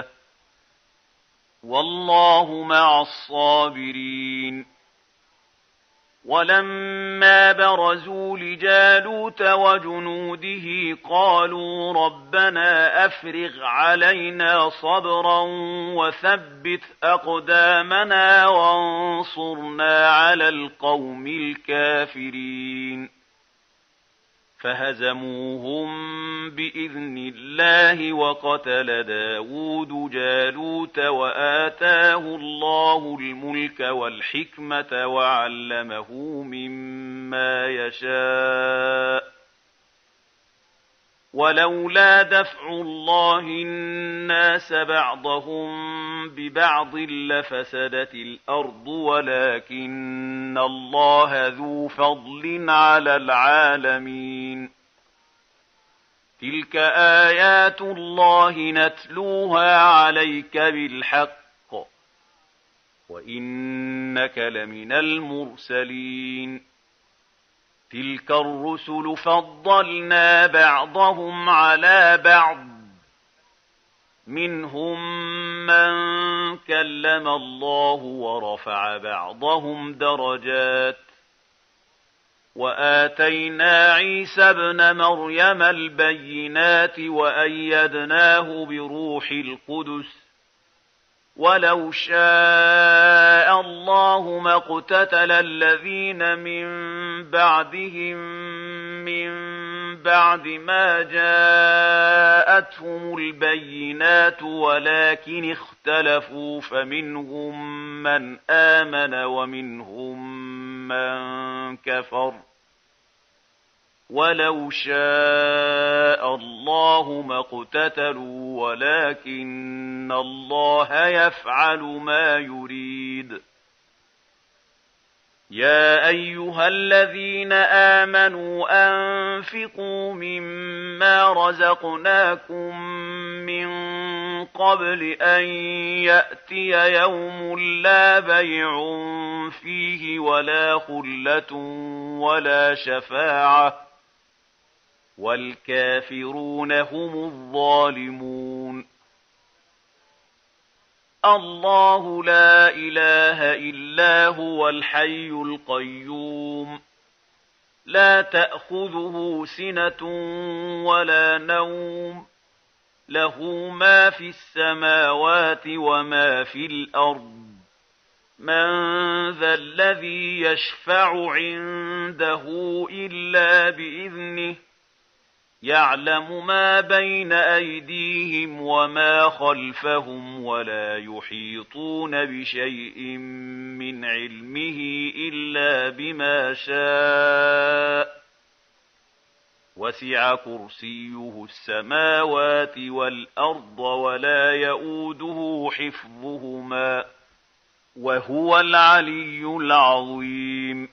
والله مع الصابرين. ولما برزوا لجالوت وجنوده قالوا ربنا أفرغ علينا صبرا وثبت أقدامنا وانصرنا على القوم الكافرين. فهزموهم بإذن الله وقتل داود جالوت وآتاه الله الملك والحكمة وعلمه مما يشاء. ولولا دفع الله الناس بعضهم ببعض لفسدت الأرض ولكن الله ذو فضل على العالمين. تلك آيات الله نتلوها عليك بالحق وإنك لمن المرسلين. تلك الرسل فضلنا بعضهم على بعض منهم من كلم الله ورفع بعضهم درجات وآتينا عيسى ابن مريم البينات وأيدناه بروح القدس ولو شاء الله ما اقتتل الذين من بعدهم من بعد ما جاءتهم البينات ولكن اختلفوا فمنهم من آمن ومنهم من كفر ولو شاء الله ما اقتتلوا ولكن الله يفعل ما يريد. يا أيها الذين آمنوا أنفقوا مما رزقناكم من قبل أن يأتي يوم لا بيع فيه ولا خلة ولا شفاعة والكافرون هم الظالمون. الله لا إله إلا هو الحي القيوم لا تأخذه سنة ولا نوم له ما في السماوات وما في الأرض من ذا الذي يشفع عنده إلا بإذنه يعلم ما بين أيديهم وما خلفهم ولا يحيطون بشيء من علمه إلا بما شاء وسع كرسيه السماوات والأرض ولا يئوده حفظهما وهو العلي العظيم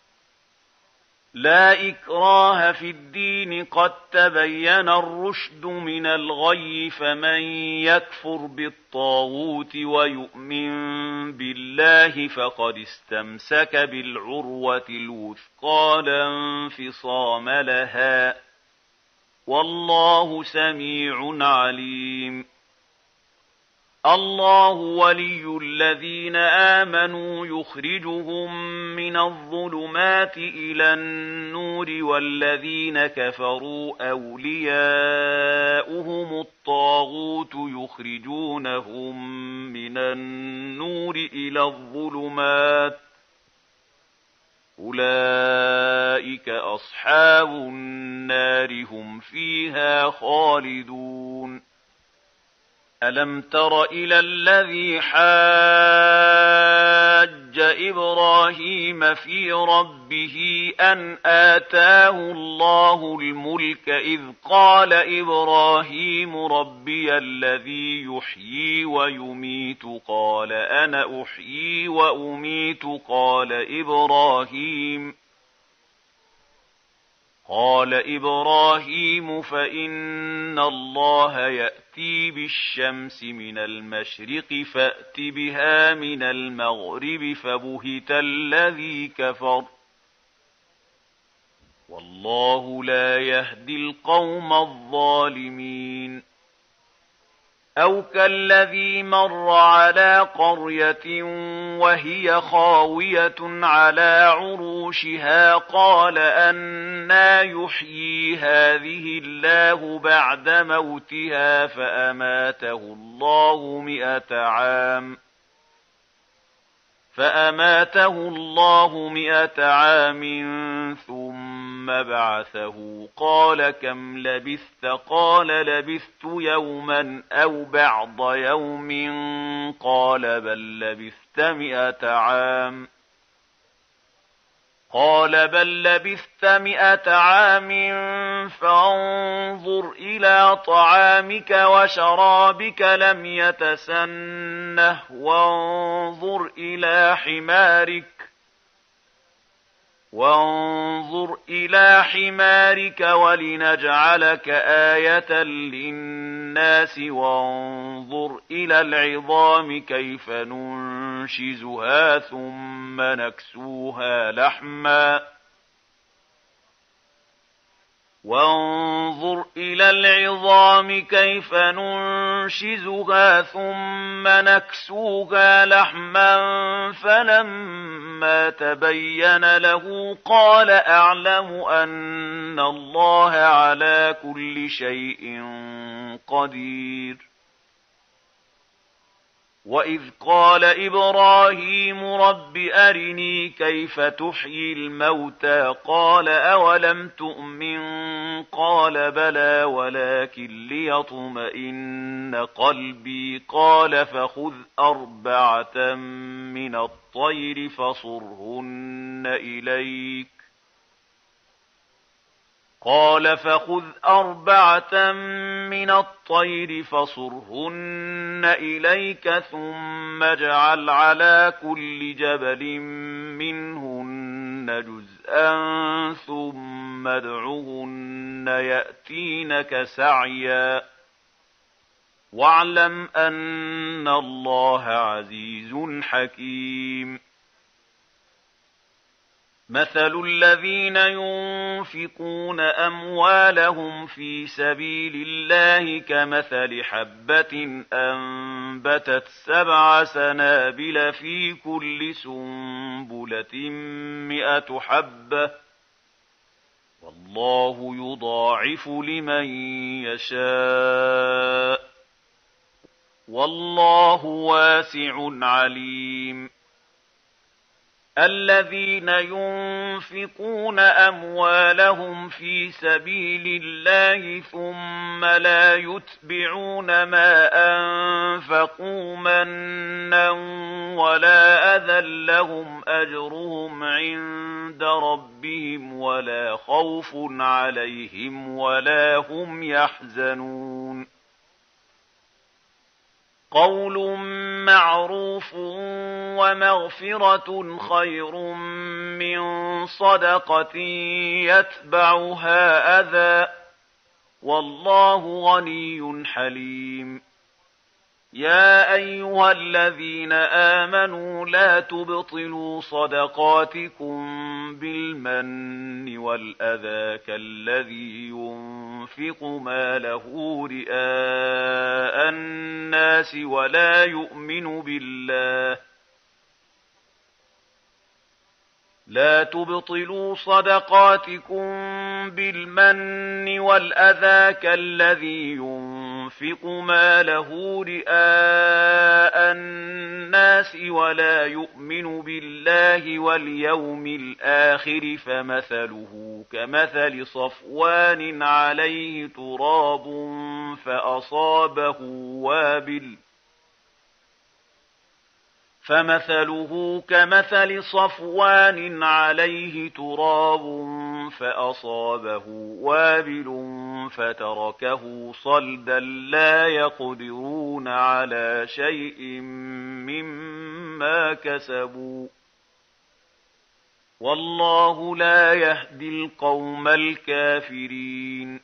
لا إكراه في الدين قد تبين الرشد من الغي فمن يكفر بالطاغوت ويؤمن بالله فقد استمسك بالعروة الوثقى لا انفصام لها والله سميع عليم الله ولي الذين آمنوا يخرجهم من الظلمات إلى النور والذين كفروا أولياؤهم الطاغوت يخرجونهم من النور إلى الظلمات أولئك أصحاب النار هم فيها خالدون ألم تر إلى الذي حاج إبراهيم في ربه أن آتاه الله الملك إذ قال إبراهيم ربي الذي يحيي ويميت قال أنا أحيي وأميت قال إبراهيم فإن الله يأتي بالشمس من المشرق فأت بها من المغرب فبهت الذي كفر والله لا يهدي القوم الظالمين أو كالذي مر على قرية وهي خاوية على عروشها قال أنى يحيي هذه الله بعد موتها فأماته الله 100 عام ثم بعثه قال كم لبثت قال لبثت يوما أو بعض يوم قال بل لبثت 100 عام فانظر إلى طعامك وشرابك لم يتسنه وانظر إلى حمارك ولنجعلك آية للناس وانظر إلى العظام كيف ننشزها ثم نكسوها لحما فلما تبين له قال أعلم أن الله على كل شيء قدير وإذ قال إبراهيم رب أرني كيف تحيي الموتى قال أولم تؤمن قال بلى ولكن ليطمئن قلبي قال فخذ 4 من الطير فصرهن إليك ثم اجعل على كل جبل منهن جزءا ثم ادعهن يأتينك سعيا واعلم أن الله عزيز حكيم مثل الذين ينفقون أموالهم في سبيل الله كمثل حبة أنبتت 7 سنابل في كل سنبلة 100 حبة والله يضاعف لمن يشاء والله واسع عليم الذين ينفقون أموالهم في سبيل الله ثم لا يتبعون ما أنفقوا منا ولا أذى لهم أجرهم عند ربهم ولا خوف عليهم ولا هم يحزنون قول معروف ومغفرة خير من صدقة يتبعها أذى والله غني حليم يا أيها الذين آمنوا لا تبطلوا صدقاتكم بالمن والأذى كالذي ينفق ماله رئاء الناس ولا يؤمن بالله لا تبطلوا صدقاتكم بالمن والأذى كالذي ينفق ماله رئاء الناس ولا يؤمن بالله واليوم الآخر فمثله كمثل صفوان عليه تراب فأصابه وابل فتركه صلدا لا يقدرون على شيء مما كسبوا والله لا يهدي القوم الكافرين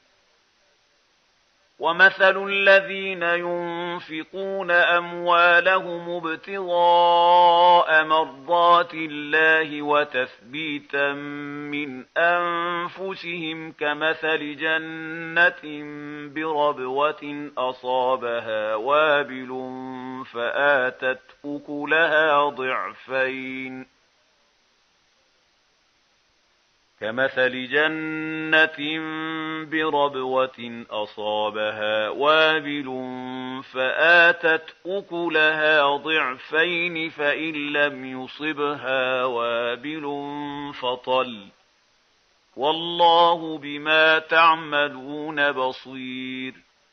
ومثل الذين ينفقون أموالهم ابتغاء مرضات الله وتثبيتا من أنفسهم كمثل جنة بربوة أصابها وابل فآتت أكلها ضعفين كمثل جنة بربوة أصابها وابل فآتت أكلها ضعفين فإن لم يصبها وابل فطل والله بما تعملون بصير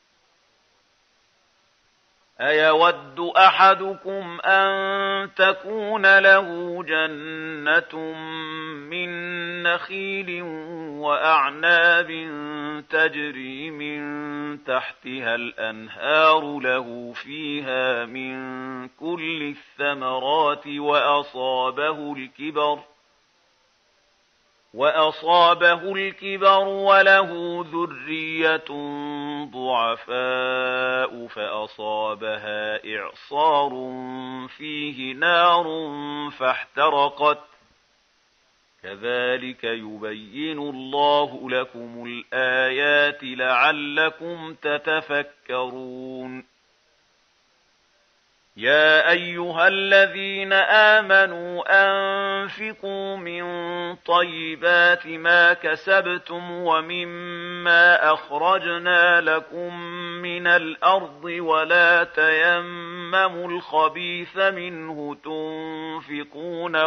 أيود أحدكم أن تكون له جنة من نخيل وأعناب تجري من تحتها الأنهار له فيها من كل الثمرات وأصابه الكبر وله ذرية ضعفاء فأصابها إعصار فيه نار فاحترقت كذلك يبين الله لكم الآيات لعلكم تتفكرون يا أيها الذين آمنوا أنفقوا من طيبات ما كسبتم ومما أخرجنا لكم من الأرض ولا تيمموا الخبيث منه تنفقون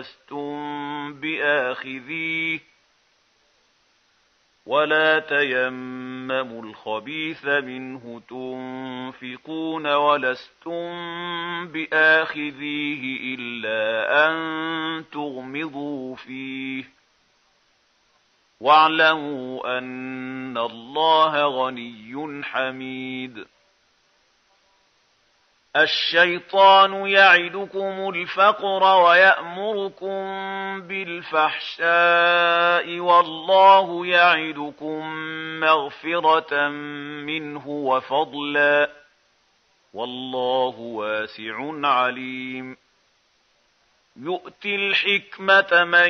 ولستم بآخذيه إلا أن تغمضوا فيه واعلموا أن الله غني حميد الشيطان يعدكم الفقر ويأمركم بالفحشاء والله يعدكم مغفرة منه وفضلا والله واسع عليم يؤتي الحكمة من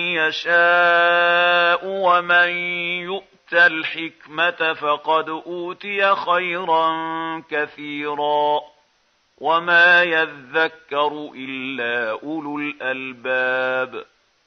يشاء ومن يؤت الحكمة فقد أوتي خيرا كثيرا وما يذكر إلا أولو الألباب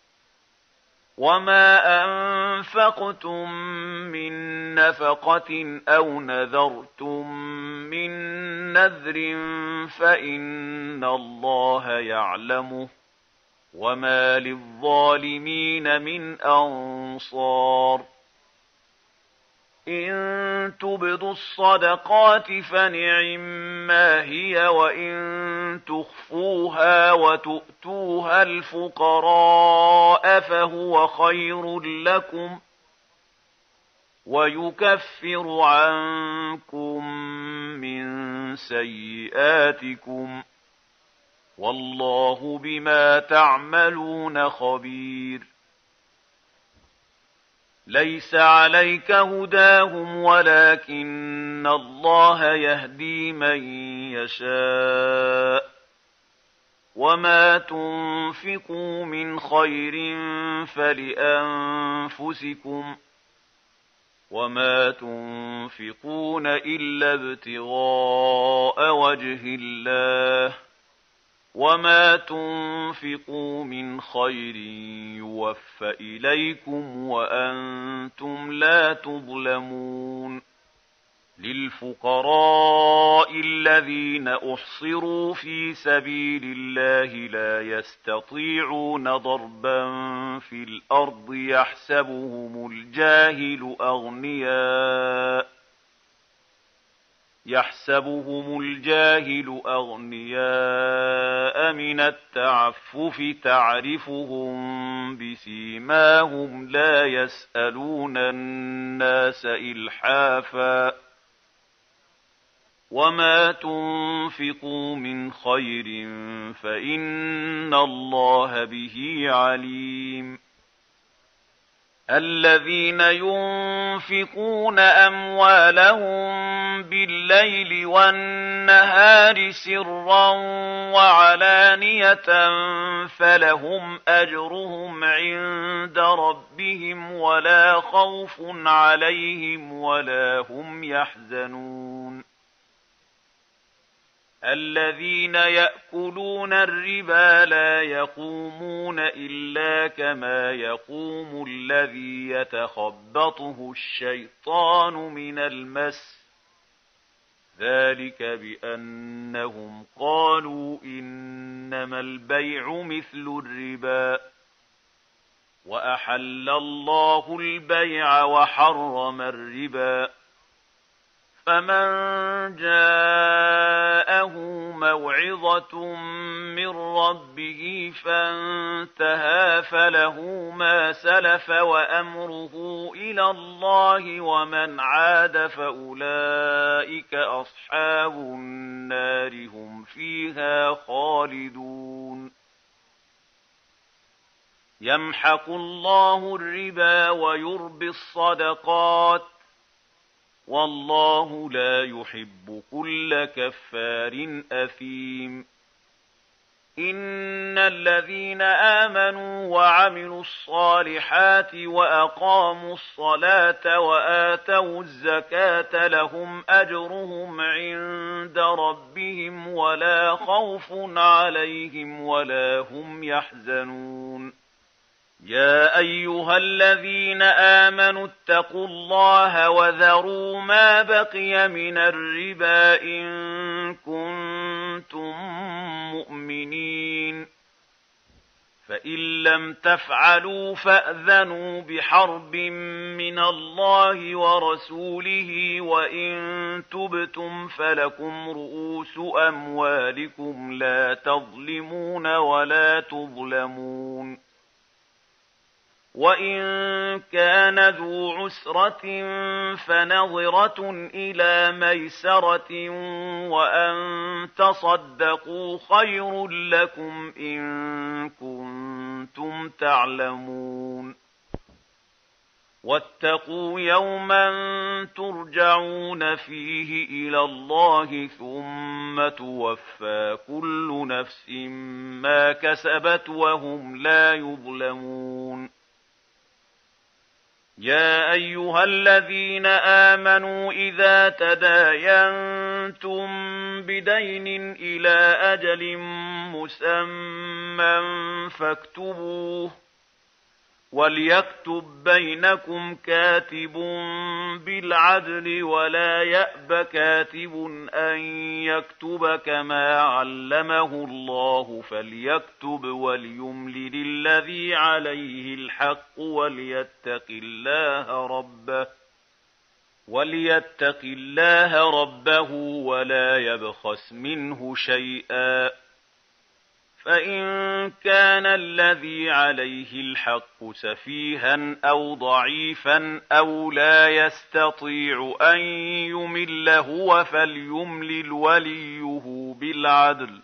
وما أنفقتم من نفقة أو نذرتم من نذر فإن الله يعلمه وما للظالمين من أنصار إن تبدوا الصدقات فنعما هي وإن تخفوها وتؤتوها الفقراء فهو خير لكم ويكفر عنكم من سيئاتكم والله بما تعملون خبير ليس عليك هداهم ولكن الله يهدي من يشاء وما تنفقوا من خير فلأنفسكم وما تنفقون إلا ابتغاء وجه الله وما تنفقوا من خير يوفى إليكم وأنتم لا تظلمون للفقراء الذين أحصروا في سبيل الله لا يستطيعون ضربا في الأرض يحسبهم الجاهل أغنياء من التعفف تعرفهم بسيماهم لا يسألون الناس إلحافا وما تنفقوا من خير فإن الله به عليم الذين ينفقون أموالهم بالليل والنهار سرا وعلانية فلهم أجرهم عند ربهم ولا خوف عليهم ولا هم يحزنون الذين يأكلون الربا لا يقومون إلا كما يقوم الذي يتخبطه الشيطان من المس ذلك بأنهم قالوا إنما البيع مثل الربا وأحل الله البيع وحرم الربا فمن جاءه موعظة من ربه فانتهى فله ما سلف وأمره إلى الله ومن عاد فأولئك أصحاب النار هم فيها خالدون يمحق الله الربا ويربي الصدقات والله لا يحب كل كفار أثيم إن الذين آمنوا وعملوا الصالحات وأقاموا الصلاة وآتوا الزكاة لهم أجرهم عند ربهم ولا خوف عليهم ولا هم يحزنون يا أيها الذين آمنوا اتقوا الله وذروا ما بقي من الربا إن كنتم مؤمنين فإن لم تفعلوا فأذنوا بحرب من الله ورسوله وإن تبتم فلكم رؤوس أموالكم لا تظلمون ولا تظلمون وإن كان ذو عسرة فنظرة إلى ميسرة وأن تصدقوا خير لكم إن كنتم تعلمون واتقوا يوما ترجعون فيه إلى الله ثم توفى كل نفس ما كسبت وهم لا يظلمون يا أيها الذين آمنوا إذا تداينتم بدين إلى أجل مسمى فاكتبوه وليكتب بينكم كاتب بالعدل ولا يأب كاتب أن يكتب كما علمه الله فليكتب وليملل الذي عليه الحق وليتق الله ربه ولا يبخس منه شيئا فإن كان الذي عليه الحق سفيها أو ضعيفا أو لا يستطيع أن يمل هو فليملل وليه بالعدل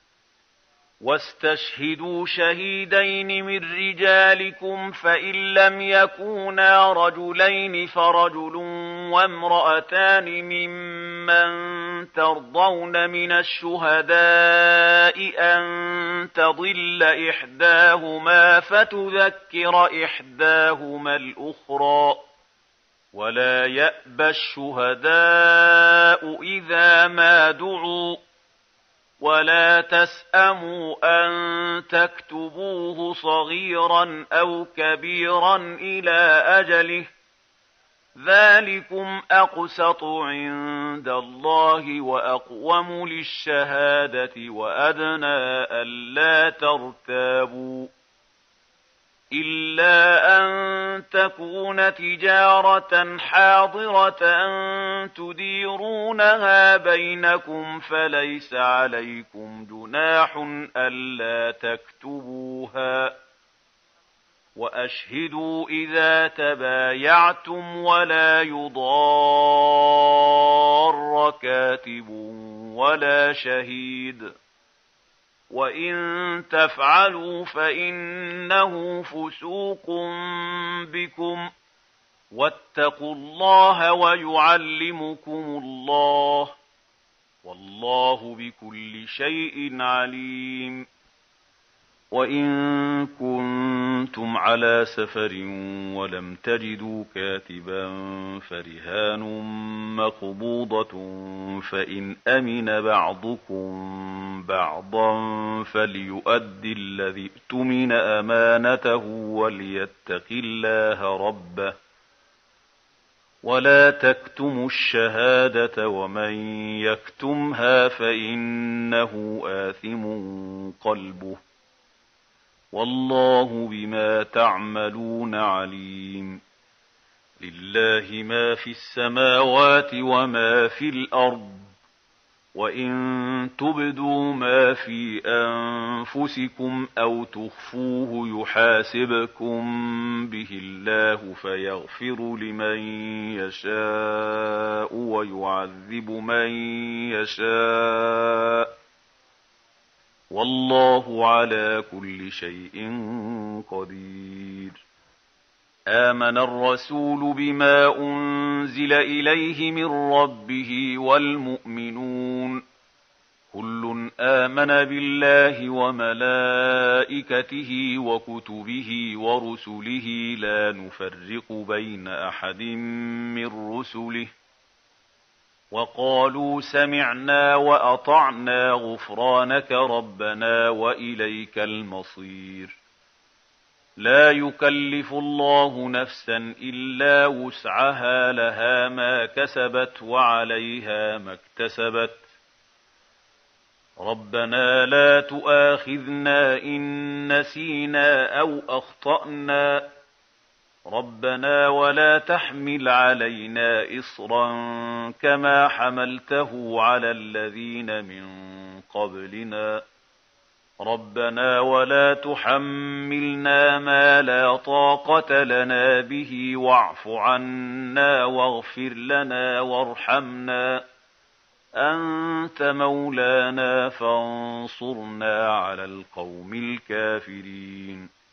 واستشهدوا شهيدين من رجالكم فإن لم يكونا رجلين فرجل وامرأتان ممن ترضون من الشهداء أن تضل إحداهما فتذكر إحداهما الأخرى ولا يأبى الشهداء إذا ما دعوا ولا تسأموا أن تكتبوه صغيرا أو كبيرا إلى أجله ذلكم أقسط عند الله وأقوم للشهادة وأدنى ألا ترتابوا إلا أن تكون تجارة حاضرة تديرونها بينكم فليس عليكم جناح ألا تكتبوها وأشهدوا إذا تبايعتم ولا يضار كاتب ولا شهيد وإن تفعلوا فإنه فسوق بكم واتقوا الله ويعلمكم الله والله بكل شيء عليم وإن كنتم على سفر ولم تجدوا كاتبا فرهان مقبوضة فإن أمن بعضكم بعضا فليؤد الذي اؤتمن أمانته وليتق الله ربه ولا تكتموا الشهادة ومن يكتمها فإنه آثم قلبه والله بما تعملون عليم لله ما في السماوات وما في الأرض وإن تبدوا ما في أنفسكم أو تخفوه يحاسبكم به الله فيغفر لمن يشاء ويعذب من يشاء والله على كل شيء قدير آمن الرسول بما أنزل إليه من ربه والمؤمنون كل آمن بالله وملائكته وكتبه ورسله لا نفرق بين أحد من رسله وقالوا سمعنا وأطعنا غفرانك ربنا وإليك المصير لا يكلف الله نفسا إلا وسعها لها ما كسبت وعليها ما اكتسبت ربنا لا تؤاخذنا إن نسينا أو أخطأنا ربنا ولا تحمل علينا إصرا كما حملته على الذين من قبلنا ربنا ولا تحملنا ما لا طاقة لنا به واعف عنا واغفر لنا وارحمنا أنت مولانا فانصرنا على القوم الكافرين